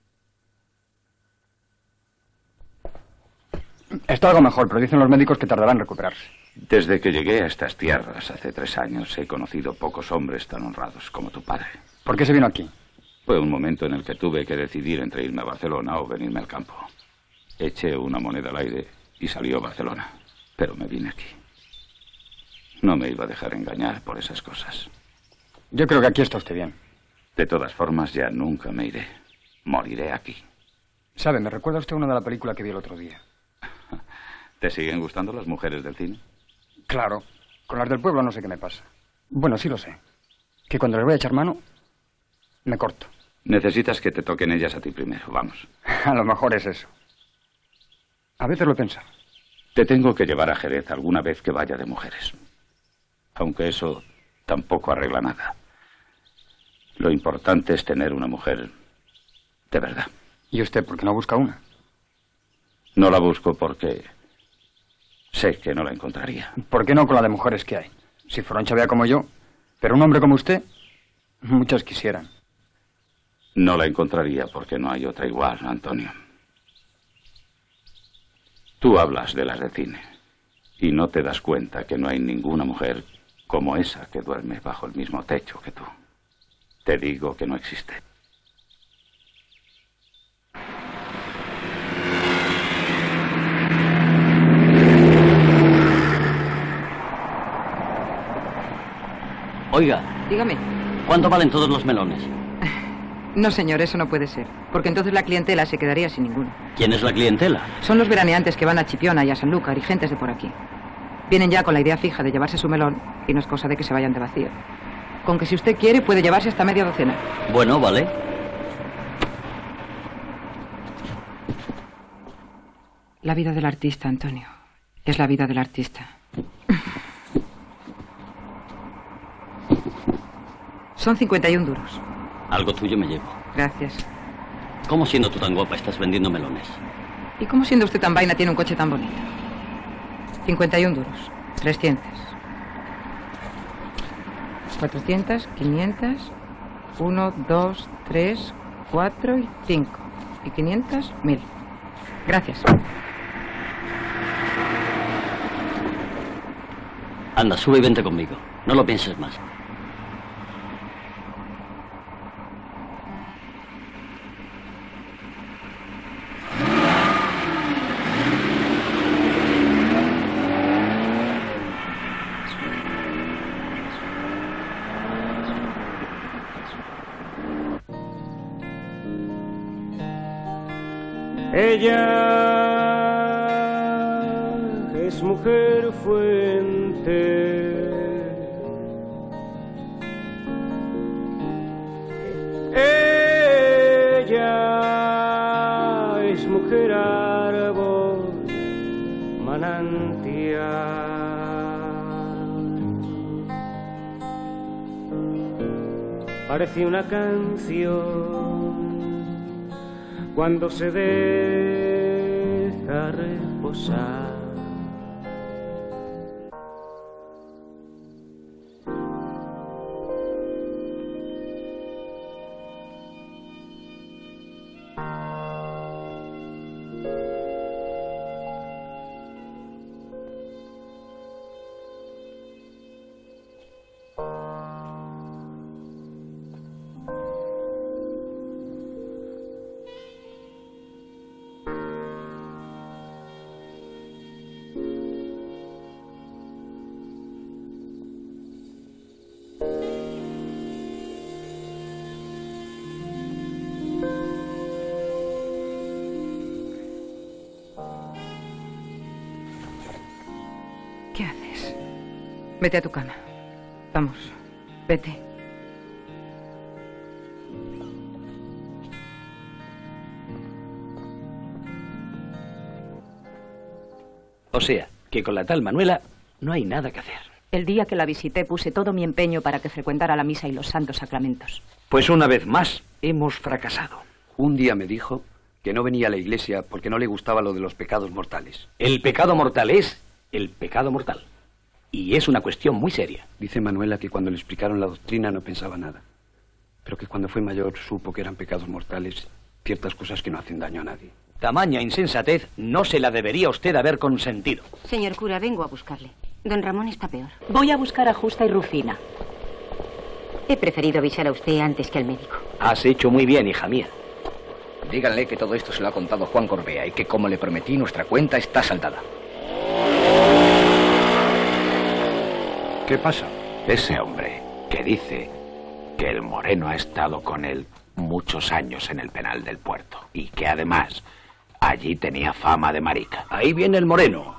Está algo mejor, pero dicen los médicos que tardará en recuperarse. Desde que llegué a estas tierras hace 3 años, he conocido pocos hombres tan honrados como tu padre. ¿Por qué se vino aquí? Fue un momento en el que tuve que decidir entre irme a Barcelona o venirme al campo. Eché una moneda al aire y salió Barcelona, pero me vine aquí. No me iba a dejar engañar por esas cosas. Yo creo que aquí está usted bien. De todas formas, ya nunca me iré. Moriré aquí. ¿Sabe? Me recuerda usted una de la película que vi el otro día. ¿Te siguen gustando las mujeres del cine? Claro. Con las del pueblo no sé qué me pasa. Bueno, sí lo sé. Que cuando les voy a echar mano, me corto. Necesitas que te toquen ellas a ti primero, vamos. A lo mejor es eso. A veces lo he pensado. Te tengo que llevar a Jerez alguna vez que vaya de mujeres. Aunque eso tampoco arregla nada. Lo importante es tener una mujer de verdad. ¿Y usted por qué no busca una? No la busco porque sé que no la encontraría. ¿Por qué no con la de mujeres que hay? Si fuera un chavea como yo, pero un hombre como usted, muchas quisieran. No la encontraría porque no hay otra igual, Antonio. Tú hablas de las de cine y no te das cuenta que no hay ninguna mujer como esa que duerme bajo el mismo techo que tú. Te digo que no existe. Oiga. Dígame. ¿Cuánto valen todos los melones? No, señor, eso no puede ser. Porque entonces la clientela se quedaría sin ninguno. ¿Quién es la clientela? Son los veraneantes que van a Chipiona y a Sanlúcar y gentes de por aquí. Vienen ya con la idea fija de llevarse su melón y no es cosa de que se vayan de vacío. Con que si usted quiere puede llevarse hasta media docena. Bueno, vale. La vida del artista, Antonio. Es la vida del artista. Son 51 duros. Algo tuyo me llevo. Gracias. ¿Cómo siendo tú tan guapa estás vendiendo melones? ¿Y cómo siendo usted tan vaina tiene un coche tan bonito? 51 duros. 300. 400, 500, 1, 2, 3, 4 y 5. Y 500, 1000. Gracias. Anda, sube y vente conmigo. No lo pienses más. Ella es mujer fuente, ella es mujer árbol, manantial. Parece una canción cuando se deja reposar. ¿Qué haces? Vete a tu cama. Vamos, vete. O sea, que con la tal Manuela no hay nada que hacer. El día que la visité puse todo mi empeño para que frecuentara la misa y los santos sacramentos. Pues una vez más hemos fracasado. Un día me dijo que no venía a la iglesia porque no le gustaba lo de los pecados mortales. El pecado mortal es el pecado mortal. Y es una cuestión muy seria. Dice Manuela que cuando le explicaron la doctrina no pensaba nada. Pero que cuando fue mayor supo que eran pecados mortales ciertas cosas que no hacen daño a nadie. Tamaña insensatez no se la debería usted haber consentido. Señor cura, vengo a buscarle. Don Ramón está peor. Voy a buscar a Justa y Rufina. He preferido avisar a usted antes que al médico. Has hecho muy bien, hija mía. Díganle que todo esto se lo ha contado Juan Corbea y que, como le prometí, nuestra cuenta está saldada. ¿Qué pasa? Ese hombre que dice que el Moreno ha estado con él muchos años en el penal del puerto y que además allí tenía fama de marica. Ahí viene el Moreno.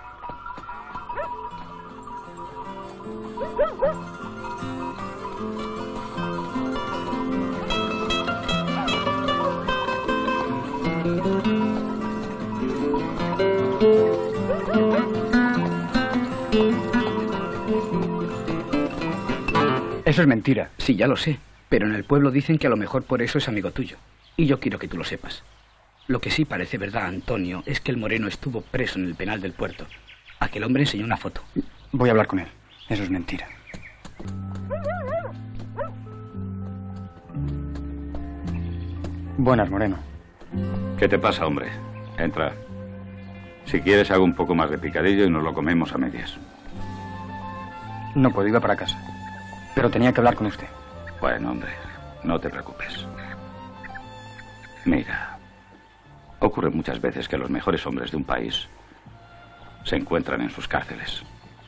Eso es mentira. Sí, ya lo sé. Pero en el pueblo dicen que a lo mejor por eso es amigo tuyo. Y yo quiero que tú lo sepas. Lo que sí parece verdad, Antonio, es que el Moreno estuvo preso en el penal del puerto. Aquel hombre enseñó una foto. Voy a hablar con él. Eso es mentira. Buenas, Moreno. ¿Qué te pasa, hombre? Entra. Si quieres hago un poco más de picadillo y nos lo comemos a medias. No puedo, iba para casa. Pero tenía que hablar con usted. Bueno, hombre, no te preocupes. Mira, ocurre muchas veces que los mejores hombres de un país se encuentran en sus cárceles.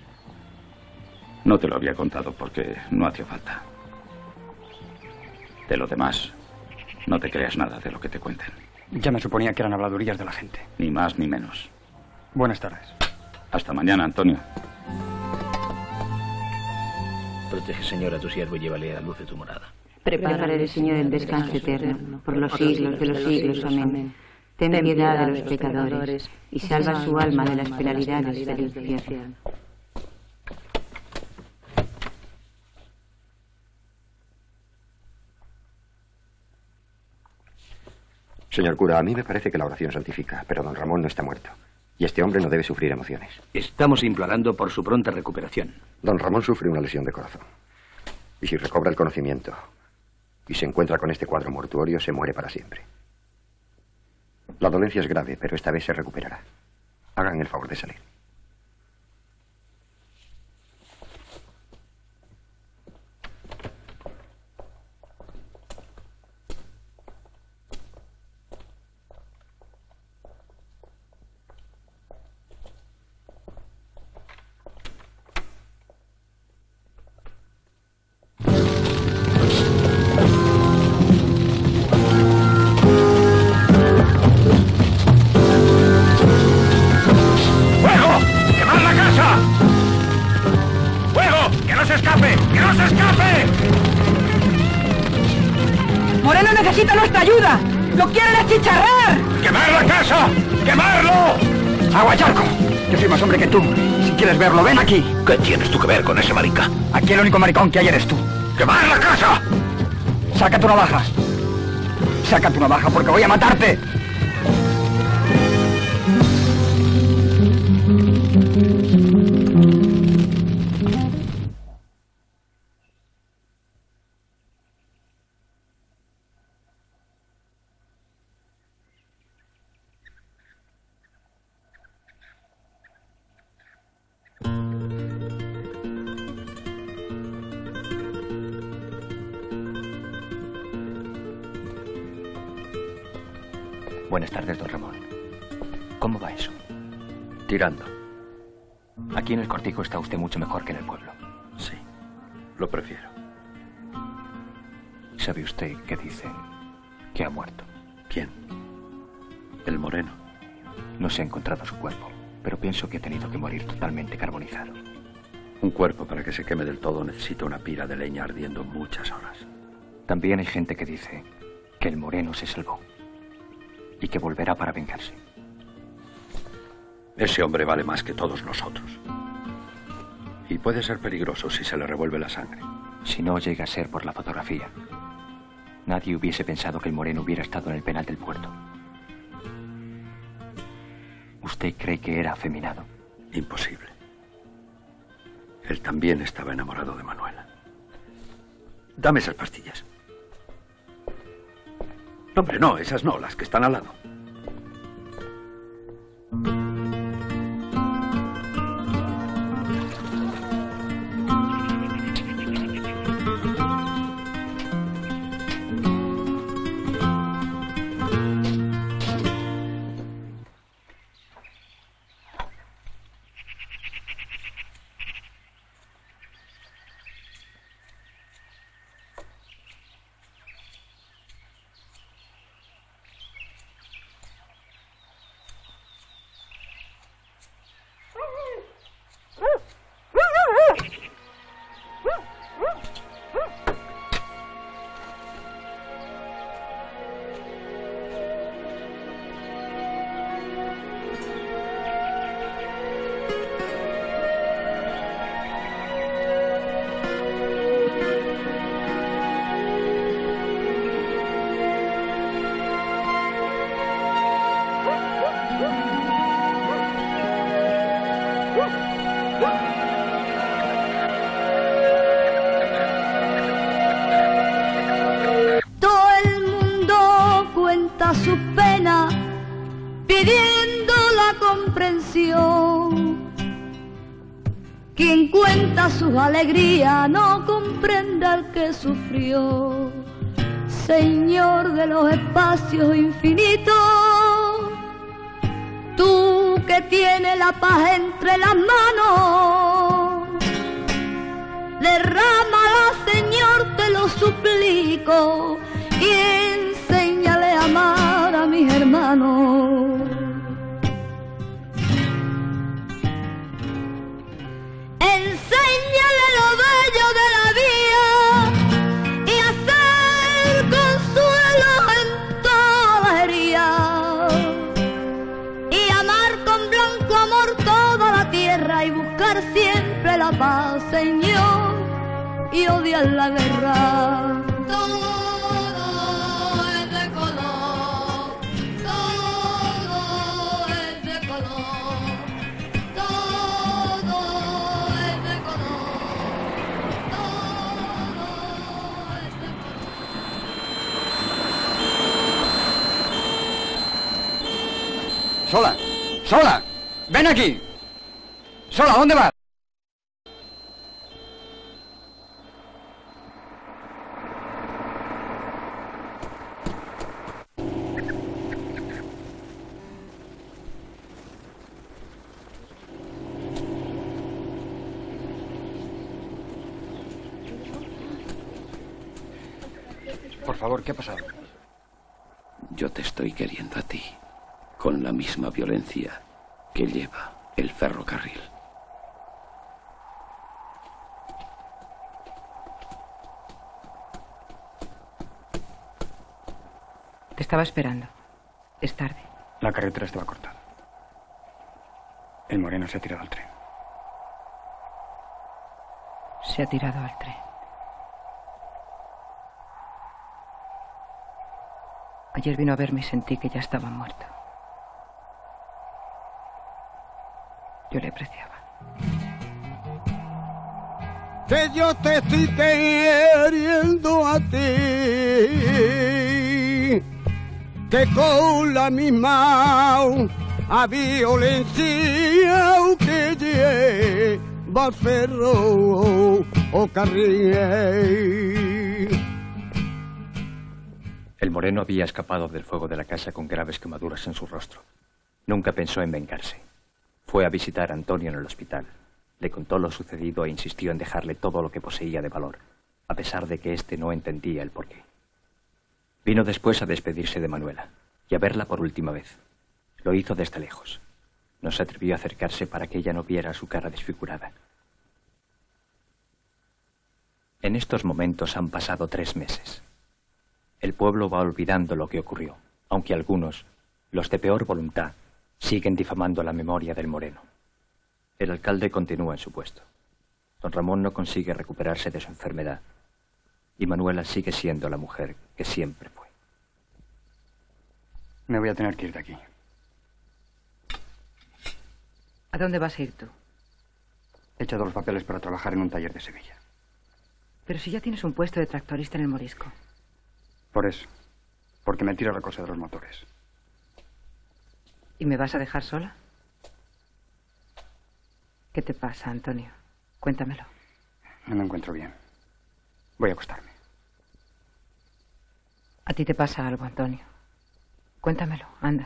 No te lo había contado porque no hacía falta. De lo demás, no te creas nada de lo que te cuenten. Ya me suponía que eran habladurías de la gente. Ni más ni menos. Buenas tardes. Hasta mañana, Antonio. Protege, Señor, a tu siervo y llévale a la luz de tu morada. Prepárale, Señor, el descanso eterno, por los siglos de los siglos. Amén. Ten piedad de los pecadores y salva su alma de las penalidades del infierno. Señor cura, a mí me parece que la oración santifica, pero don Ramón no está muerto. Y este hombre no debe sufrir emociones. Estamos implorando por su pronta recuperación. Don Ramón sufre una lesión de corazón. Y si recobra el conocimiento y se encuentra con este cuadro mortuorio, se muere para siempre. La dolencia es grave, pero esta vez se recuperará. Hagan el favor de salir. ¡Moreno necesita nuestra ayuda! ¡Lo quieren achicharrar! ¡Quemar la casa! ¡Quemarlo! ¡Aguayarco! Yo soy más hombre que tú. Si quieres verlo, ven aquí. ¿Qué tienes tú que ver con ese marica? Aquí el único maricón que hay eres tú. ¡Quemar la casa! Saca tu navaja. Saca tu navaja porque voy a matarte. Buenas tardes, don Ramón. ¿Cómo va eso? Tirando. Aquí en el cortijo está usted mucho mejor que en el pueblo. Sí, lo prefiero. ¿Sabe usted qué dicen? Que ha muerto. ¿Quién? El Moreno. No se ha encontrado su cuerpo, pero pienso que ha tenido que morir totalmente carbonizado. Un cuerpo para que se queme del todo necesita una pira de leña ardiendo muchas horas. También hay gente que dice que el Moreno se salvó y que volverá para vengarse. Ese hombre vale más que todos nosotros. Y puede ser peligroso si se le revuelve la sangre. Si no llega a ser por la fotografía, nadie hubiese pensado que el Moreno hubiera estado en el penal del puerto. ¿Usted cree que era afeminado? Imposible. Él también estaba enamorado de Manuela. Dame esas pastillas. No, hombre, no, esas no, las que están al lado. pasión. Quien cuenta sus alegrías no comprende al que sufrió. Señor de los espacios infinitos, tú que tienes la paz entre las manos, derrámala, Señor, te lo suplico, y enséñale a amar a mis hermanos. Enséñale lo bello de la vida y hacer consuelo en toda la herida, y amar con blanco amor toda la tierra y buscar siempre la paz, Señor, y odiar la guerra. Todo es de color, todo es de color, todo es de color, todo es de color. ¡Sola! ¡Sola! ¡Ven aquí! ¡Sola! ¿Dónde vas? Por favor, ¿qué ha pasado? Yo te estoy queriendo a ti, con la misma violencia que lleva el ferrocarril. Te estaba esperando. Es tarde. La carretera estaba cortada. El moreno se ha tirado al tren. Se ha tirado al tren. Ayer vino a verme y sentí que ya estaba muerto. Yo le apreciaba. Que yo te estoy queriendo a ti, que con la misma a violencia que lleva el ferro o carril. El moreno había escapado del fuego de la casa con graves quemaduras en su rostro. Nunca pensó en vengarse. Fue a visitar a Antonio en el hospital. Le contó lo sucedido e insistió en dejarle todo lo que poseía de valor, a pesar de que éste no entendía el porqué. Vino después a despedirse de Manuela y a verla por última vez. Lo hizo desde lejos. No se atrevió a acercarse para que ella no viera su cara desfigurada. En estos momentos han pasado 3 meses. El pueblo va olvidando lo que ocurrió, aunque algunos, los de peor voluntad, siguen difamando la memoria del moreno. El alcalde continúa en su puesto. Don Ramón no consigue recuperarse de su enfermedad y Manuela sigue siendo la mujer que siempre fue. Me voy a tener que ir de aquí. ¿A dónde vas a ir tú? He echado los papeles para trabajar en un taller de Sevilla. Pero si ya tienes un puesto de tractorista en el Morisco. Por eso. Porque me tira la cosa de los motores. ¿Y me vas a dejar sola? ¿Qué te pasa, Antonio? Cuéntamelo. No me encuentro bien. Voy a acostarme. ¿A ti te pasa algo, Antonio? Cuéntamelo, anda.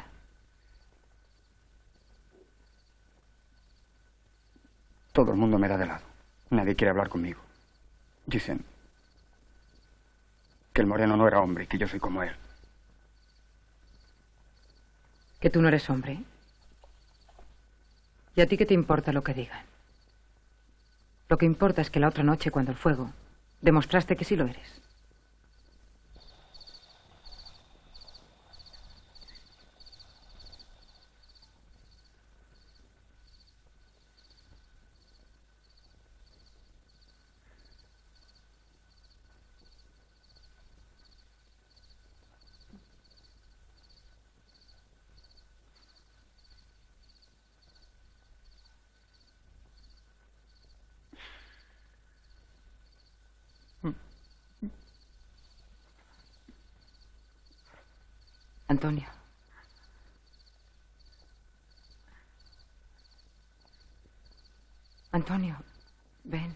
Todo el mundo me da de lado. Nadie quiere hablar conmigo. Dicen que el moreno no era hombre y que yo soy como él. ¿Que tú no eres hombre? ¿Y a ti qué te importa lo que digan? Lo que importa es que la otra noche, cuando el fuego, demostraste que sí lo eres. Antonio. Antonio, ven.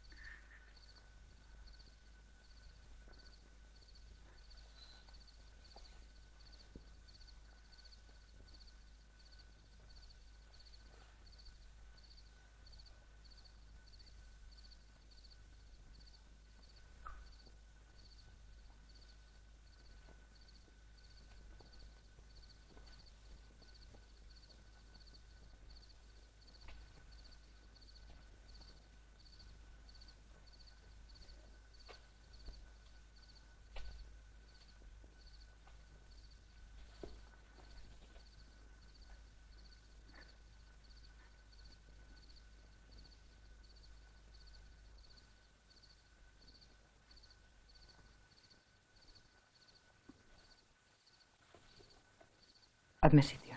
Hazme sitio.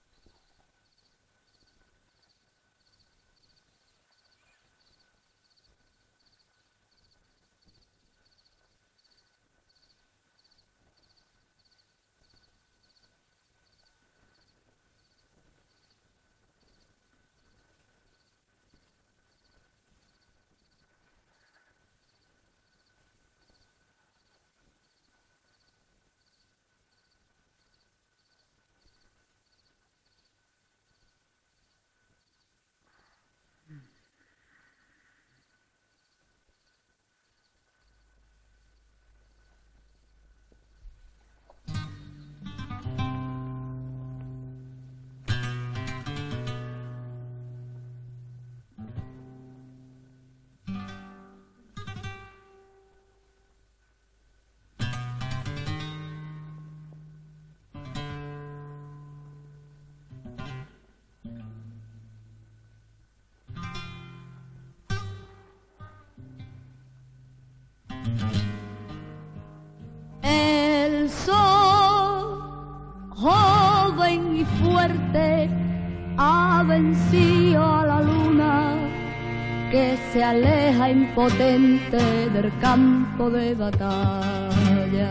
El sol, joven y fuerte, ha vencido a la luna que se aleja impotente del campo de batalla.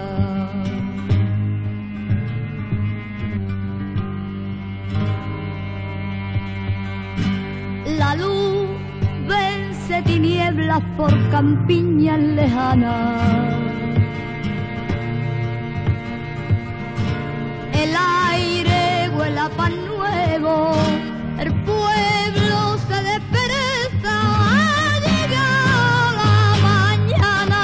La luz vence tinieblas por campiñas lejanas. El aire huele a pan nuevo, el pueblo se despereza, ha llegado la mañana.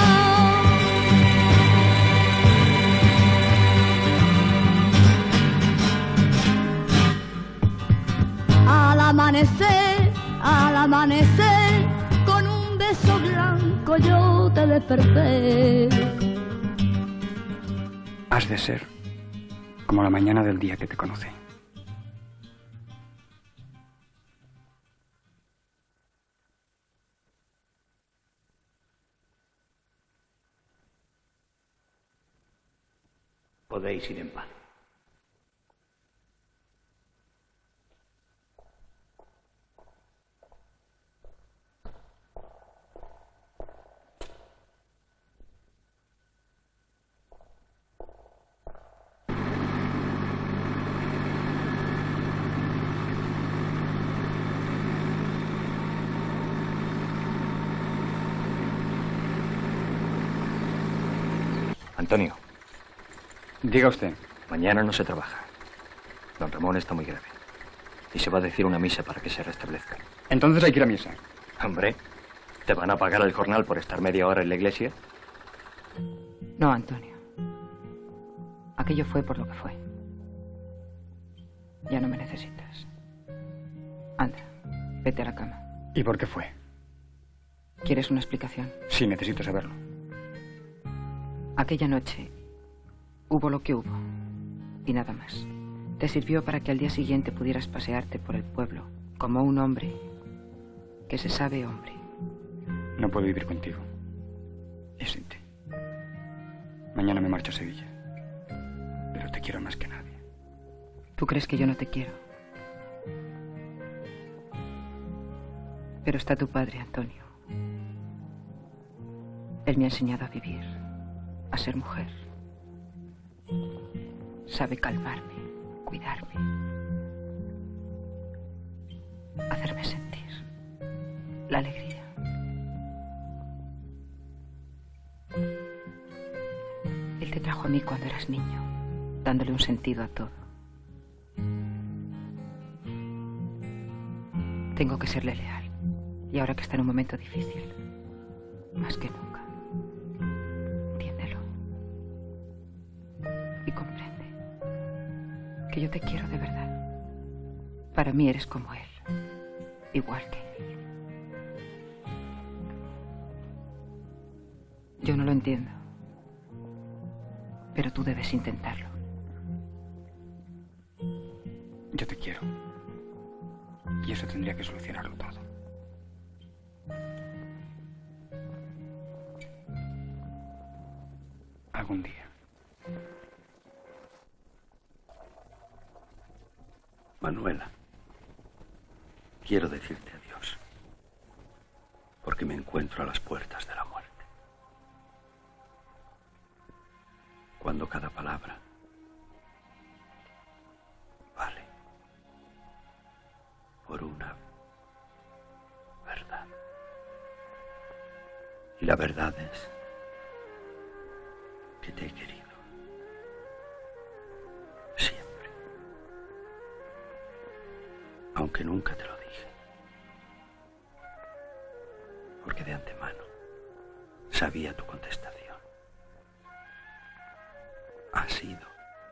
Al amanecer, con un beso blanco yo te desperté. Has de ser como la mañana del día que te conocí. Podéis ir en paz. Antonio. Diga usted. Mañana no se trabaja. Don Ramón está muy grave. Y se va a decir una misa para que se restablezca. Entonces hay que ir a misa. Hombre, ¿te van a pagar el jornal por estar media hora en la iglesia? No, Antonio. Aquello fue por lo que fue. Ya no me necesitas. Anda, vete a la cama. ¿Y por qué fue? ¿Quieres una explicación? Sí, necesito saberlo. Aquella noche hubo lo que hubo y nada más. Te sirvió para que al día siguiente pudieras pasearte por el pueblo como un hombre que se sabe hombre. No puedo vivir contigo. Es sin ti. Mañana me marcho a Sevilla. Pero te quiero más que nadie. ¿Tú crees que yo no te quiero? Pero está tu padre, Antonio. Él me ha enseñado a vivir, a ser mujer. Sabe calmarme, cuidarme, hacerme sentir. La alegría. Él te trajo a mí cuando eras niño, dándole un sentido a todo. Tengo que serle leal. Y ahora que está en un momento difícil, más que nunca. Entiéndelo. Y comprende que yo te quiero de verdad. Para mí eres como él. Igual que él. Yo no lo entiendo. Pero tú debes intentarlo. Yo te quiero. Y eso tendría que solucionarlo todo. Algún día. Manuela, quiero decirte adiós, porque me encuentro a las puertas de la muerte. Cuando cada palabra vale por una verdad. Y la verdad es que te he querido siempre, aunque nunca te lo dije, porque de antemano sabía tu contestación. Has sido,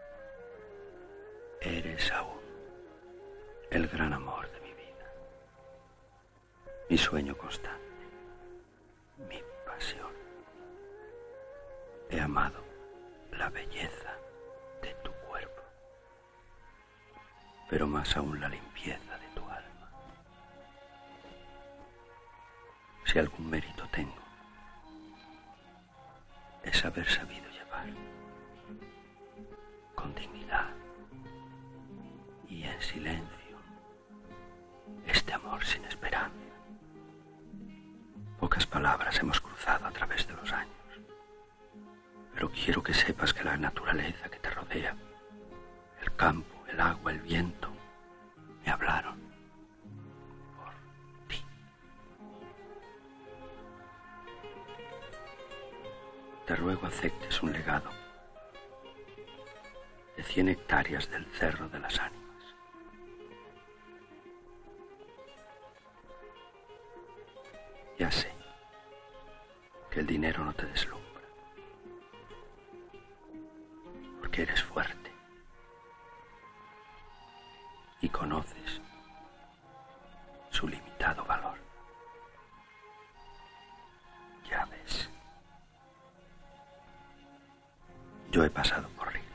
eres aún el gran amor de mi vida, mi sueño constante, mi pasión. He amado la belleza de tu cuerpo, pero más aún la limpieza de tu alma. Si algún mérito tengo, es haber sabido llevar con dignidad y en silencio este amor sin esperanza. Pocas palabras hemos cruzado a través de los años, pero quiero que sepas que la naturaleza que te rodea, el campo, el agua, el viento, me hablaron por ti. Te ruego aceptes un legado de 100 hectáreas del Cerro de las Ánimas. Ya sé que el dinero no te deslumbra, porque eres fuerte y conoces su limitado valor. Ya ves, yo he pasado por rico.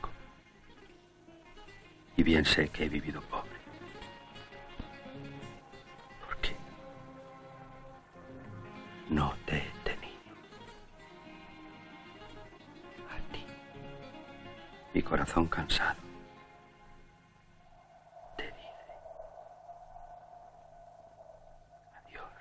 Y bien sé que he vivido pobre. Porque no te he tenido. A ti. Mi corazón cansado te dice adiós.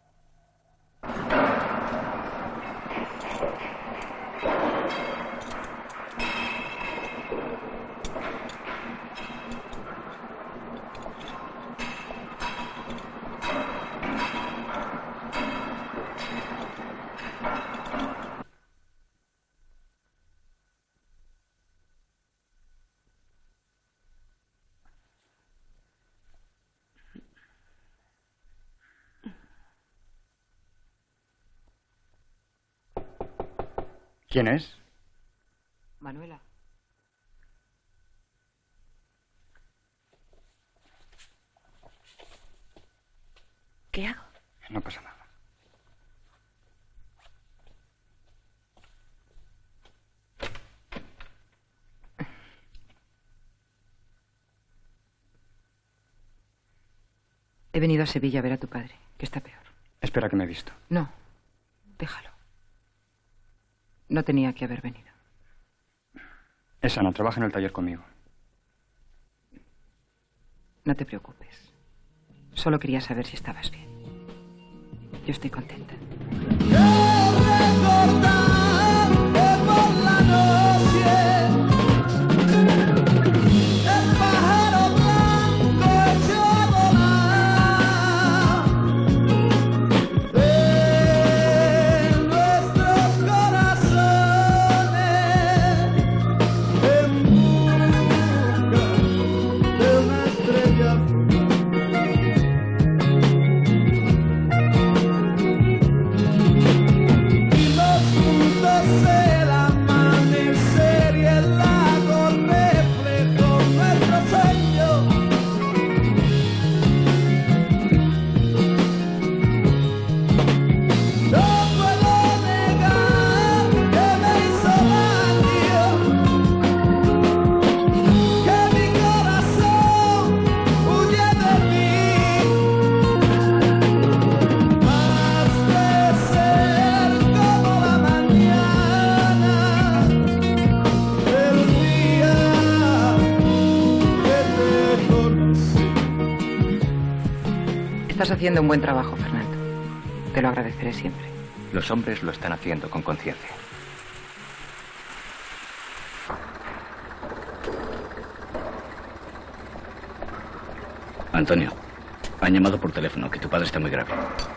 ¿Quién es? Manuela. ¿Qué hago? No pasa nada. He venido a Sevilla a ver a tu padre, que está peor. Espera que me he visto. No, déjalo. No tenía que haber venido. Es Ana, trabaja en el taller conmigo. No te preocupes. Solo quería saber si estabas bien. Yo estoy contenta. Estás haciendo un buen trabajo, Fernando. Te lo agradeceré siempre. Los hombres lo están haciendo con conciencia. Antonio, han llamado por teléfono, que tu padre está muy grave.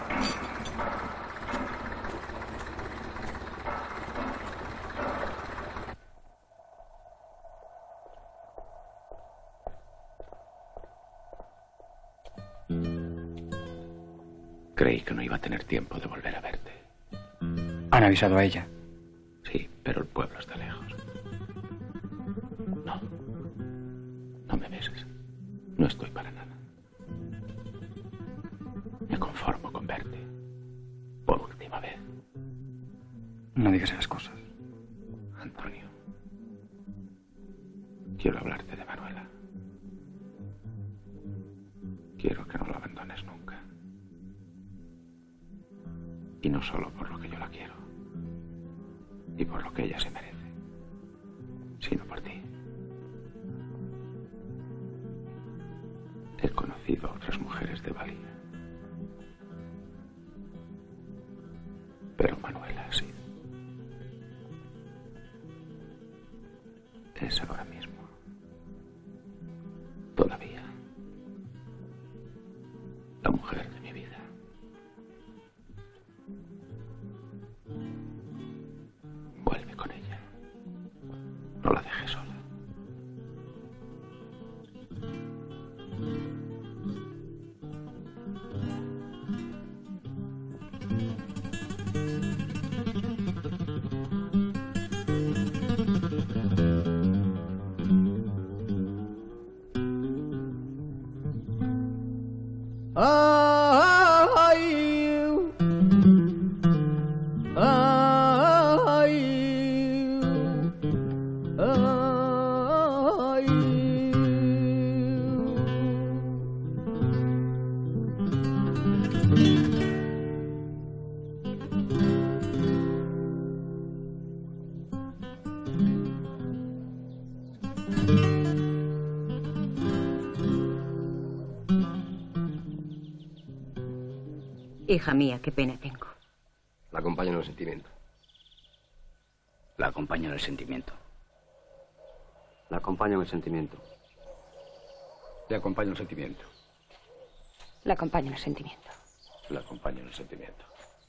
Creí que no iba a tener tiempo de volver a verte. ¿Han avisado a ella? Sí, pero el pueblo está lejos. No. No me beses. No estoy para nada. Me conformo con verte. Por última vez. No digas esas cosas. Antonio. Quiero hablarte de Manuela. Quiero que no la abandones nunca. Y no solo por lo que yo la quiero. Y por lo que ella se merece. Sino por ti. He conocido a otras mujeres de valía. Pero Manuela sí. Es ahora mismo. Todavía. La mujer de mi vida. Vuelve con ella. No la dejes sola. Hija mía, qué pena tengo. La acompaño en el sentimiento. La acompaño en el sentimiento. La acompaño en el sentimiento. Le acompaño en el sentimiento. La acompaño en el sentimiento. La acompaño en el sentimiento.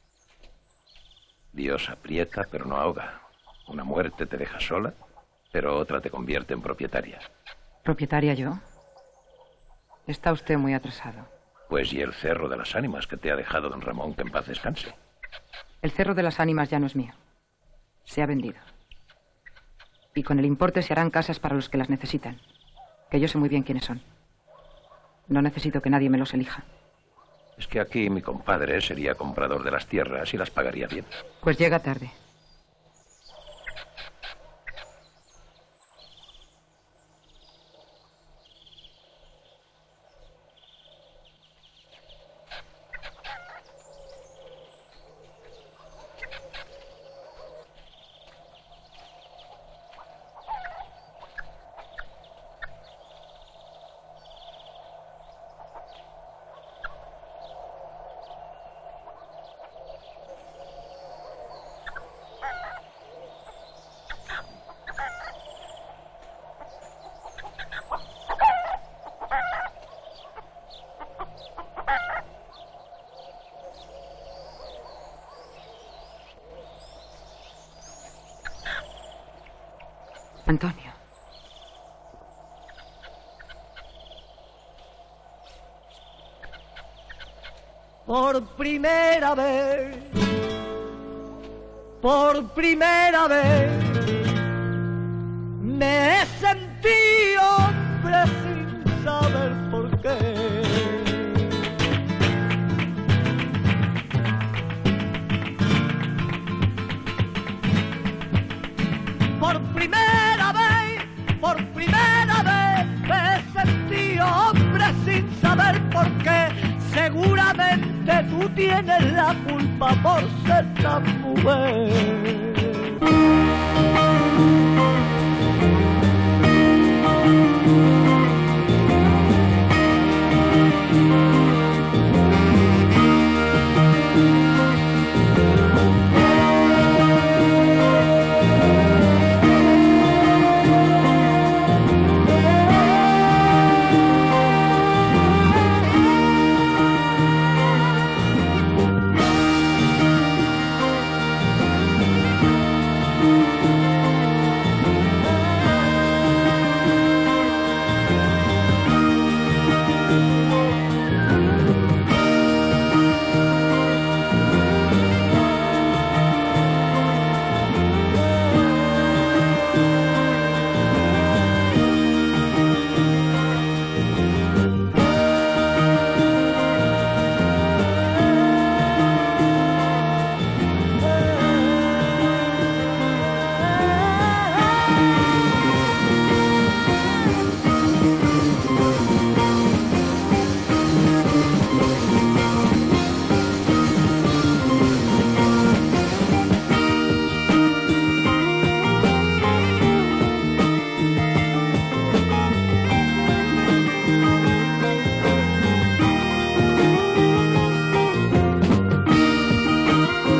Dios aprieta, pero no ahoga. Una muerte te deja sola, pero otra te convierte en propietaria. ¿Propietaria yo? Está usted muy atrasado. Pues y el cerro de las ánimas que te ha dejado don Ramón, que en paz descanse. El cerro de las ánimas ya no es mío. Se ha vendido. Y con el importe se harán casas para los que las necesitan. Que yo sé muy bien quiénes son. No necesito que nadie me los elija. Es que aquí mi compadre sería comprador de las tierras y las pagaría bien. Pues llega tarde. Antonio. Por primera vez, me he sentido hombre sin saber por qué. Por primera vez me he sentido hombre sin saber por qué. Seguramente tú tienes la culpa por ser tan mujer. Thank you.